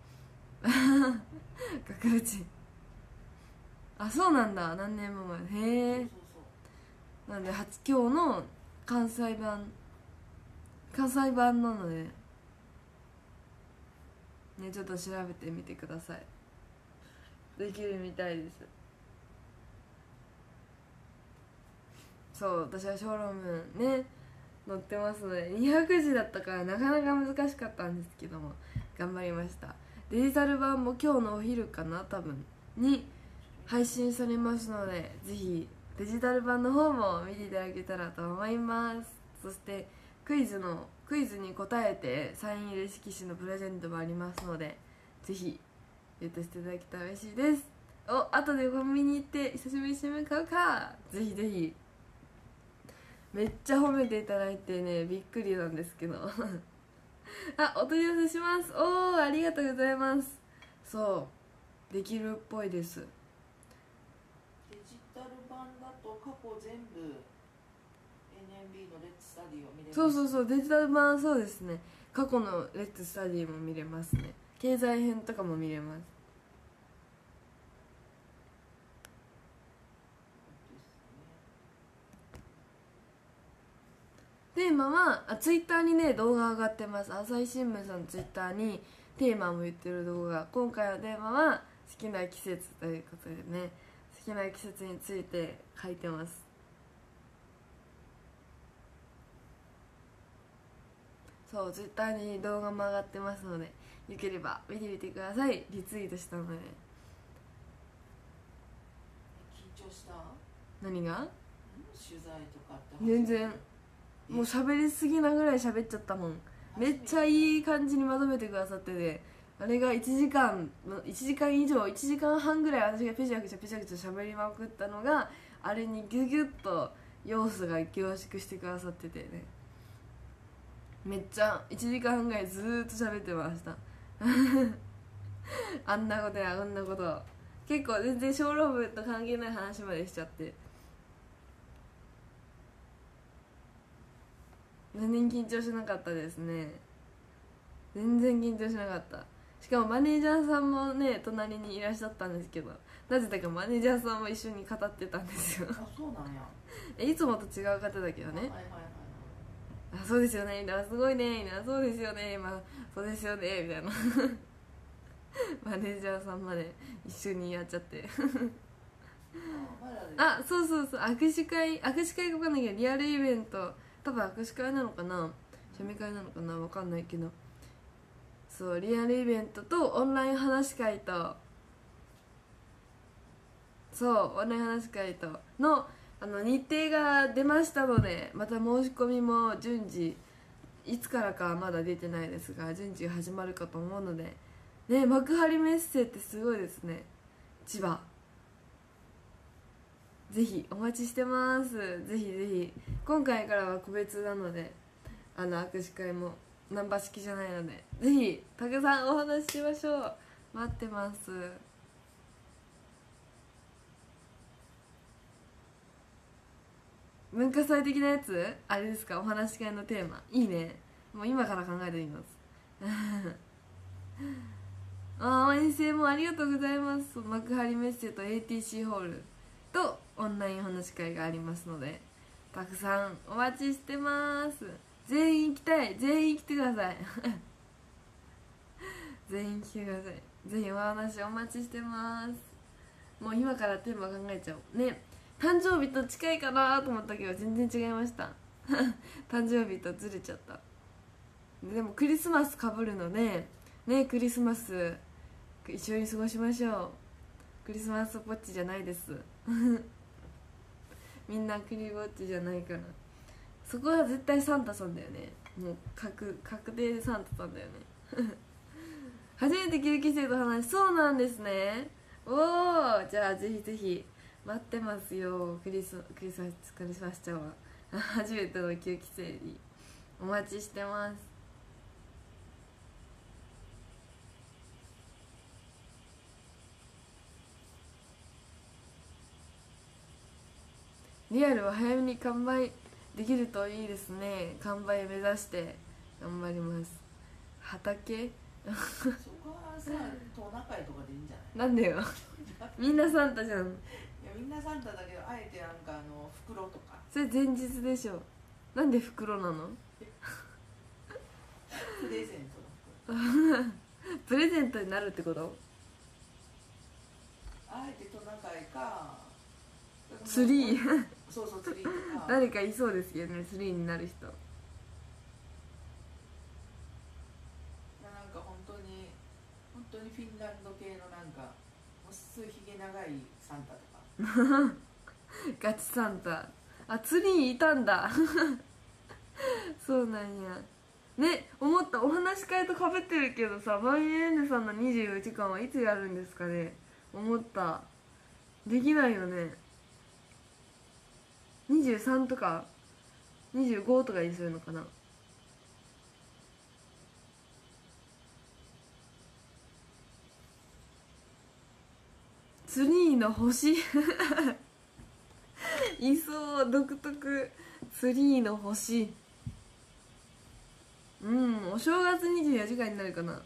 額縁あ、そうなんだ、何年も前。へえ。なんで今日の関西版なのでね、ちょっと調べてみてください。できるみたいです。そう私はショールームね載ってますので、200字だったからなかなか難しかったんですけども頑張りました。デジタル版も今日のお昼かな多分に配信されますので、ぜひデジタル版の方も見ていただけたらと思います。そしてクイズに答えてサイン入り色紙のプレゼントもありますので、ぜひゲットしていただけたら嬉しいです。後でコンビニ行って久しぶりに新聞買うか。ぜひぜひ。めっちゃ褒めていただいてね、びっくりなんですけどお取り寄せします。ありがとうございます。そうできるっぽいです。 デジタル版だと過去全部 NMB のレッツスタディを見れます。 そうデジタル版そうですね、過去のレッツスタディも見れますね。経済編とかも見れます。テーマはツイッターにね動画上がってます。朝日新聞さんのツイッターにテーマも言ってる動画。今回のテーマは好きな季節ということでね、好きな季節について書いてます。そうツイッターに動画も上がってますので、よければ見てみてください。リツイートしたので。 緊張した？ 何が？ 取材とかって全然もう喋りすぎなぐらい喋っちゃったもん。めっちゃいい感じにまとめてくださってて、あれが1時間以上1時間半ぐらい私がペチャクチャ喋りまくったのが、あれにギュギュッと要素が凝縮してくださっててね、めっちゃ1時間半ぐらいずーっと喋ってましたあんなことやこんなこと、結構全然小論文と関係ない話までしちゃって、全然緊張しなかったですね。全然緊張しなかった。しかもマネージャーさんもね隣にいらっしゃったんですけど、なぜだかマネージャーさんも一緒に語ってたんですよそうなんやいつもと違う方だけどね、そうですよねみたいな、すごいねみたいな、そうですよねそうですよねみたいなマネージャーさんまで一緒にやっちゃってそう握手会か分かんないけど、リアルイベント多分握手会なのかな写メ会なのかな分かんないけど、そうリアルイベントとオンライン話し会とオンライン話し会との日程が出ましたので、また申し込みも順次いつからかはまだ出てないですが順次始まるかと思うのでね、幕張メッセってすごいですね。千葉ぜひお待ちしてます。ぜひぜひ今回からは個別なので握手会もナンバー式じゃないので、ぜひたくさんお話ししましょう。待ってます。文化祭的なやつあれですか、お話し会のテーマ。いいね、もう今から考えてみます応援声もありがとうございます。幕張メッセと ATC ホールとオンラインお話し会がありますので、たくさんお待ちしてます。全員行きたい、全員来てください全員来てください。ぜひお話お待ちしてます。もう今からテーマ考えちゃおうね。誕生日と近いかなと思ったけど全然違いました誕生日とずれちゃった。でもクリスマスかぶるのでね、クリスマス一緒に過ごしましょう。クリスマスポッチじゃないですみんなクリぼっちじゃないから、そこは絶対サンタさんだよね。もう確定でサンタさんだよね初めて9期生と話。そうなんですね。おお、じゃあぜひぜひ待ってますよ。クリスマスちゃんは初めての9期生にお待ちしてます。リアルは早めに完売できるといいですね。完売目指して頑張ります。畑そこはさ、トナカイとかでいいんじゃない？ なんでよみんなサンタじゃん。 いやみんなサンタだけど、あえてなんか袋とか。 それ前日でしょ。なんで袋なのプレゼントの袋プレゼントになるってこと？ あえてトナカイかツリーそうそう、ツリーとか誰かいそうですけどね、ツリーになる人。 なんか本当にフィンランド系のなんかもうすぐひげ長いサンタとかガチサンタ。あ、ツリーいたんだそうなんやね。思った。お話し会とかぶってるけどさ、マイエンヌさんの24時間はいつやるんですかね。思った。できないよね。23とか25とかにするのかな。ツリーの星いそう、独特。ツリーの星。うん、お正月24時間になるかな。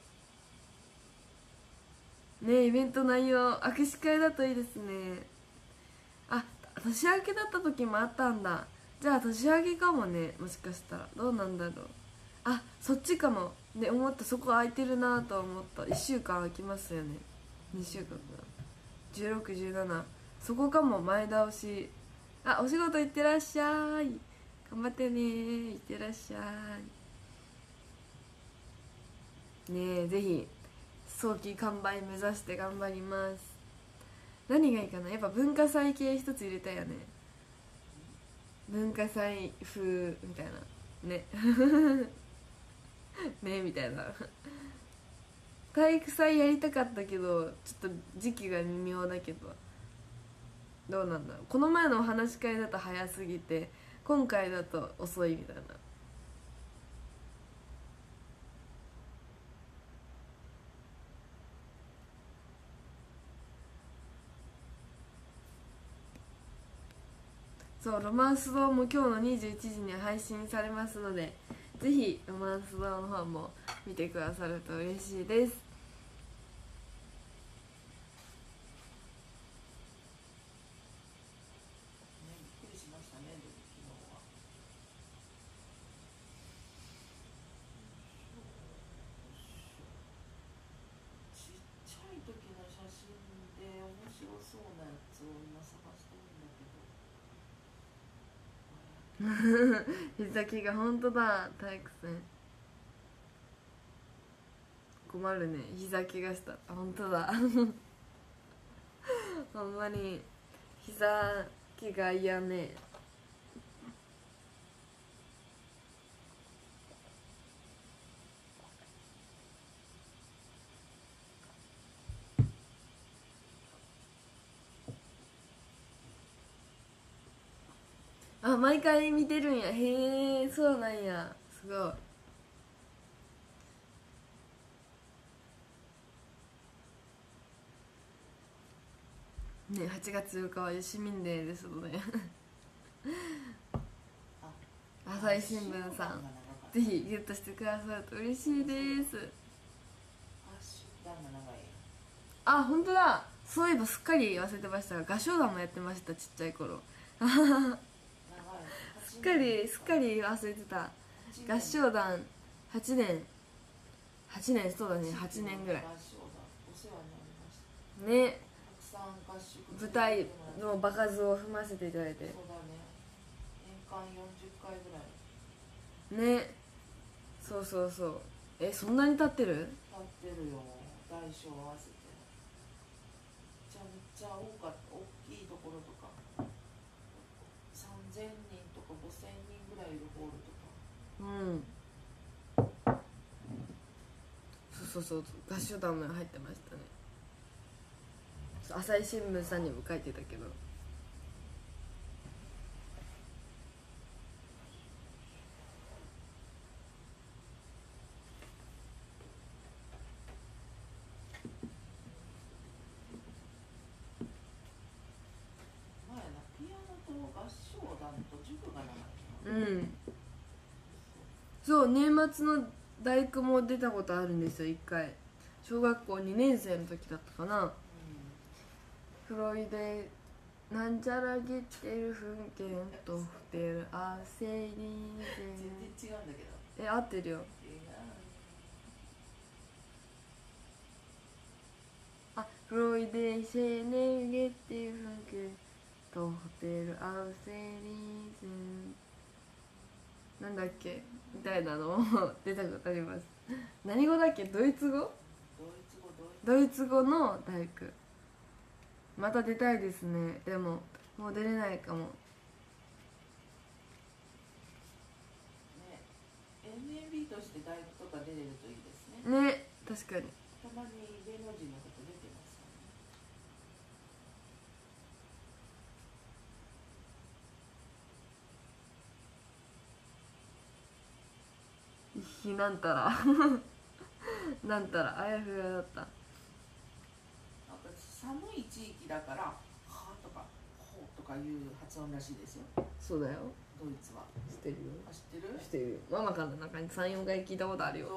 ね、イベント内容握手会だといいですね。あ、年明けだった時もあったんだ。じゃあ年明けかもね、もしかしたら。どうなんだろう。あ、そっちかもね。思った。そこ空いてるなと思った。1週間空きますよね。2週間かな。16、17、そこかも。前倒し。あ、お仕事行ってらっしゃい。頑張ってね。行ってらっしゃいね。え、ぜひ早期完売目指して頑張ります。何がいいかな。やっぱ文化祭系一つ入れたいよね。文化祭風みたいなねねみたいな体育祭やりたかったけどちょっと時期が微妙だけど、どうなんだろう。この前のお話し会だと早すぎて今回だと遅いみたいな。そう、ロマンス堂も今日の21時に配信されますので、ぜひロマンス堂の方も見てくださると嬉しいです。 びっくりしましたね、でも昨日は。ちっちゃい時の写真で面白そうなやつを今探してるんだけど、 日崎が本当だ。体育祭困るね。日崎がした本当だほんまに膝気が嫌ね。あ、毎回見てるんや。へえ、そうなんや。すごいね。8月8日は市民デーですので朝日新聞さんぜひゲットしてくださると嬉しいです。あ、本当だ。そういえばすっかり忘れてましたが、合唱団もやってました、ちっちゃい頃すっかり忘れてた。合唱団8 8年、そうだね、8年ぐらい合唱団お世話になりましたね。 たくさん合宿舞台の場数を踏ませていただいて、 そうだね、年間40回ぐらいね。そうそうそう。そんなに経ってる？ 立ってるよ、大小合わせて。めちゃめちゃ多かった。大きいところとか3000人とか5000人ぐらいいるホールとか。 うん。そうそうそう、合唱団も入ってましたね。朝日新聞さんにも書いてたけど、 前な、ピアノと合唱団と塾がなかったうん、そう年末の大工も出たことあるんですよ、1回。小学校2年生の時だったかな。フロイデなんちゃらゲってる風景とふてる汗に全然違うんだけど。 合ってるよ。フロイデ青年ゲっていう風景とふてる汗になんだっけみたいなのを出たことあります。何語だっけ？ドイツ語？ドイツ語の大工。また出たいですね。でももう出れないかもね、NMB として大工とか出れるといいですね。 ね。確かに。 たまに芸能人のこと出てますからね。なんたらなんたらあやふやだった。 なんか寒い地域だから「は」とか「ほ」とかいう発音らしいですよ、 そうだよ。 ドイツは。 知ってるよ。 あ、知ってる？ 知ってるよ。ママからの中に3、4回聞いたことあるよ。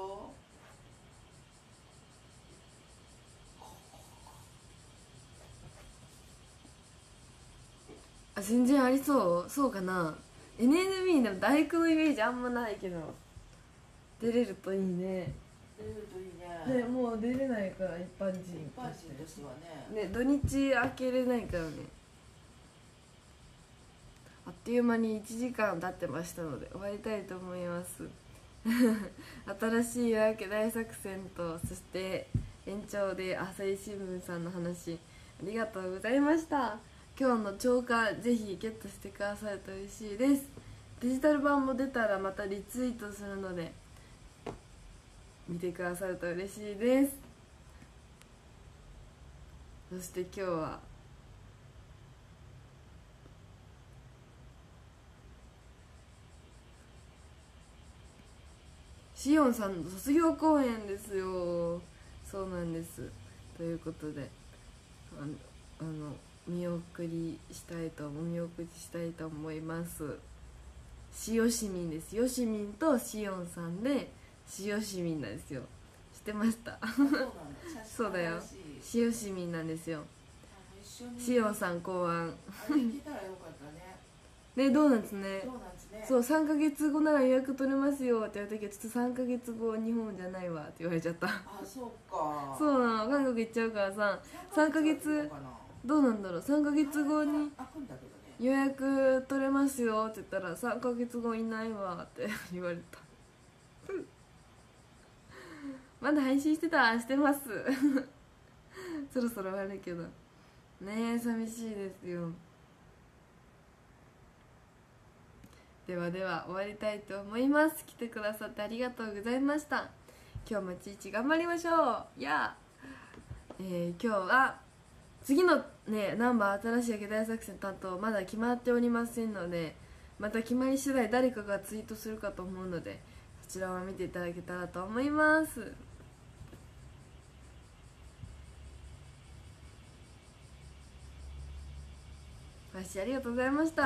あ、全然ありそう。そうかな。 NNB でも大工のイメージあんまないけど出れるといいね。 出れるといいね。 ね、もう出れないから一般人一般人としてはね。 ね、土日開けれないからね。あっという間に1時間経ってましたので終わりたいと思います新しい夜明け大作戦と、そして延長で朝日新聞さんの話ありがとうございました。今日の超過ぜひゲットしてくださると嬉しいです。デジタル版も出たらまたリツイートするので見てくださると嬉しいです。そして今日はしおんさんの卒業公演ですよ。そうなんです。ということでお見送りしたいと思います。しお市民です。よしみんとしおんさんでしお市民なんですよ。知ってました？そうだよ。しお市民なんですよ。しおんさん考案。 あれ行けたらよかったね。 ね、ドーナツね。 ドーナツね。 そう、3ヶ月後なら予約取れますよって言われたけど、ちょっと3ヶ月後日本じゃないわって言われちゃった。 あ、そうか。 そうなの、韓国行っちゃうからさ、3ヶ月どうなんだろう、3ヶ月後に予約取れますよって言ったら3ヶ月後いないわって言われたまだ配信してますそろそろ終わるけどねえ、寂しいですよ。ではでは終わりたいと思います。来てくださってありがとうございました。今日も一日頑張りましょう。今日は次のねナンバー新しい明け大作戦担当まだ決まっておりませんので、また決まり次第誰かがツイートするかと思うので、そちらを見ていただけたらと思います。ありがとうございました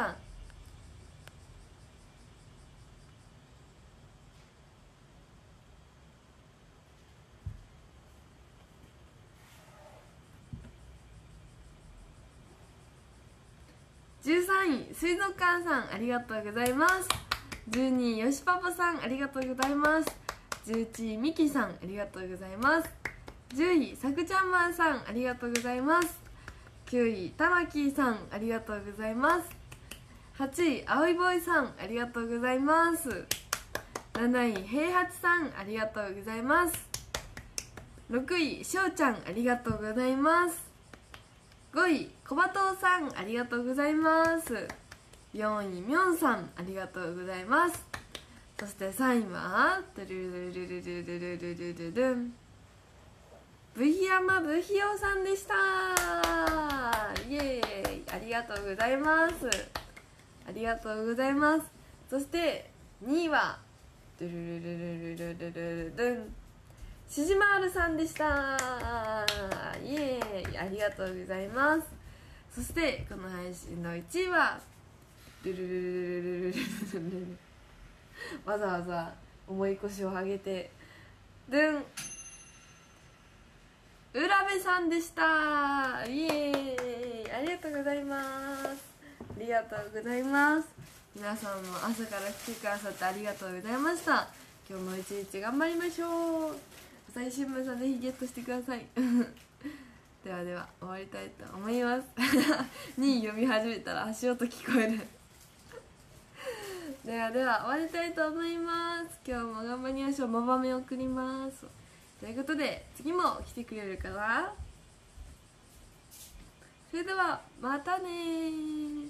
。13位水族館さんありがとうございます。12位よしパパさんありがとうございます。 11位みきさんありがとうございます。10位さくちゃんマンさんありがとうございます。9位たまきーさんありがとうございます。8位あおいボーイさんありがとうございます。7位平八さんありがとうございます。6位しょうちゃんありがとうございます。5位こばとうさんありがとうございます。4位みょんさんありがとうございます。そして3位はドゥルルルルルルルルルルルンブヒヤマブヒヨさんでした。イエーイ、ありがとうございます。ありがとうございます。そして2位はドゥルルルルルルルルルルンしじまーるさんでした。イエーイ、ありがとうございます。そしてこの配信の1位はドゥルルルルルルルルルルわざわざ重い腰を上げてドゥン浦部さんでした。イエーイ、ありがとうございます。ありがとうございます。皆さんも朝から来てくださってありがとうございました。今日も一日頑張りましょう。朝日新聞さんぜひゲットしてくださいではでは終わりたいと思います2位読み始めたら足音聞こえるではでは終わりたいと思います。今日も頑張りましょう。モバメ送りますということで、次も来てくれるかな。それではまたね。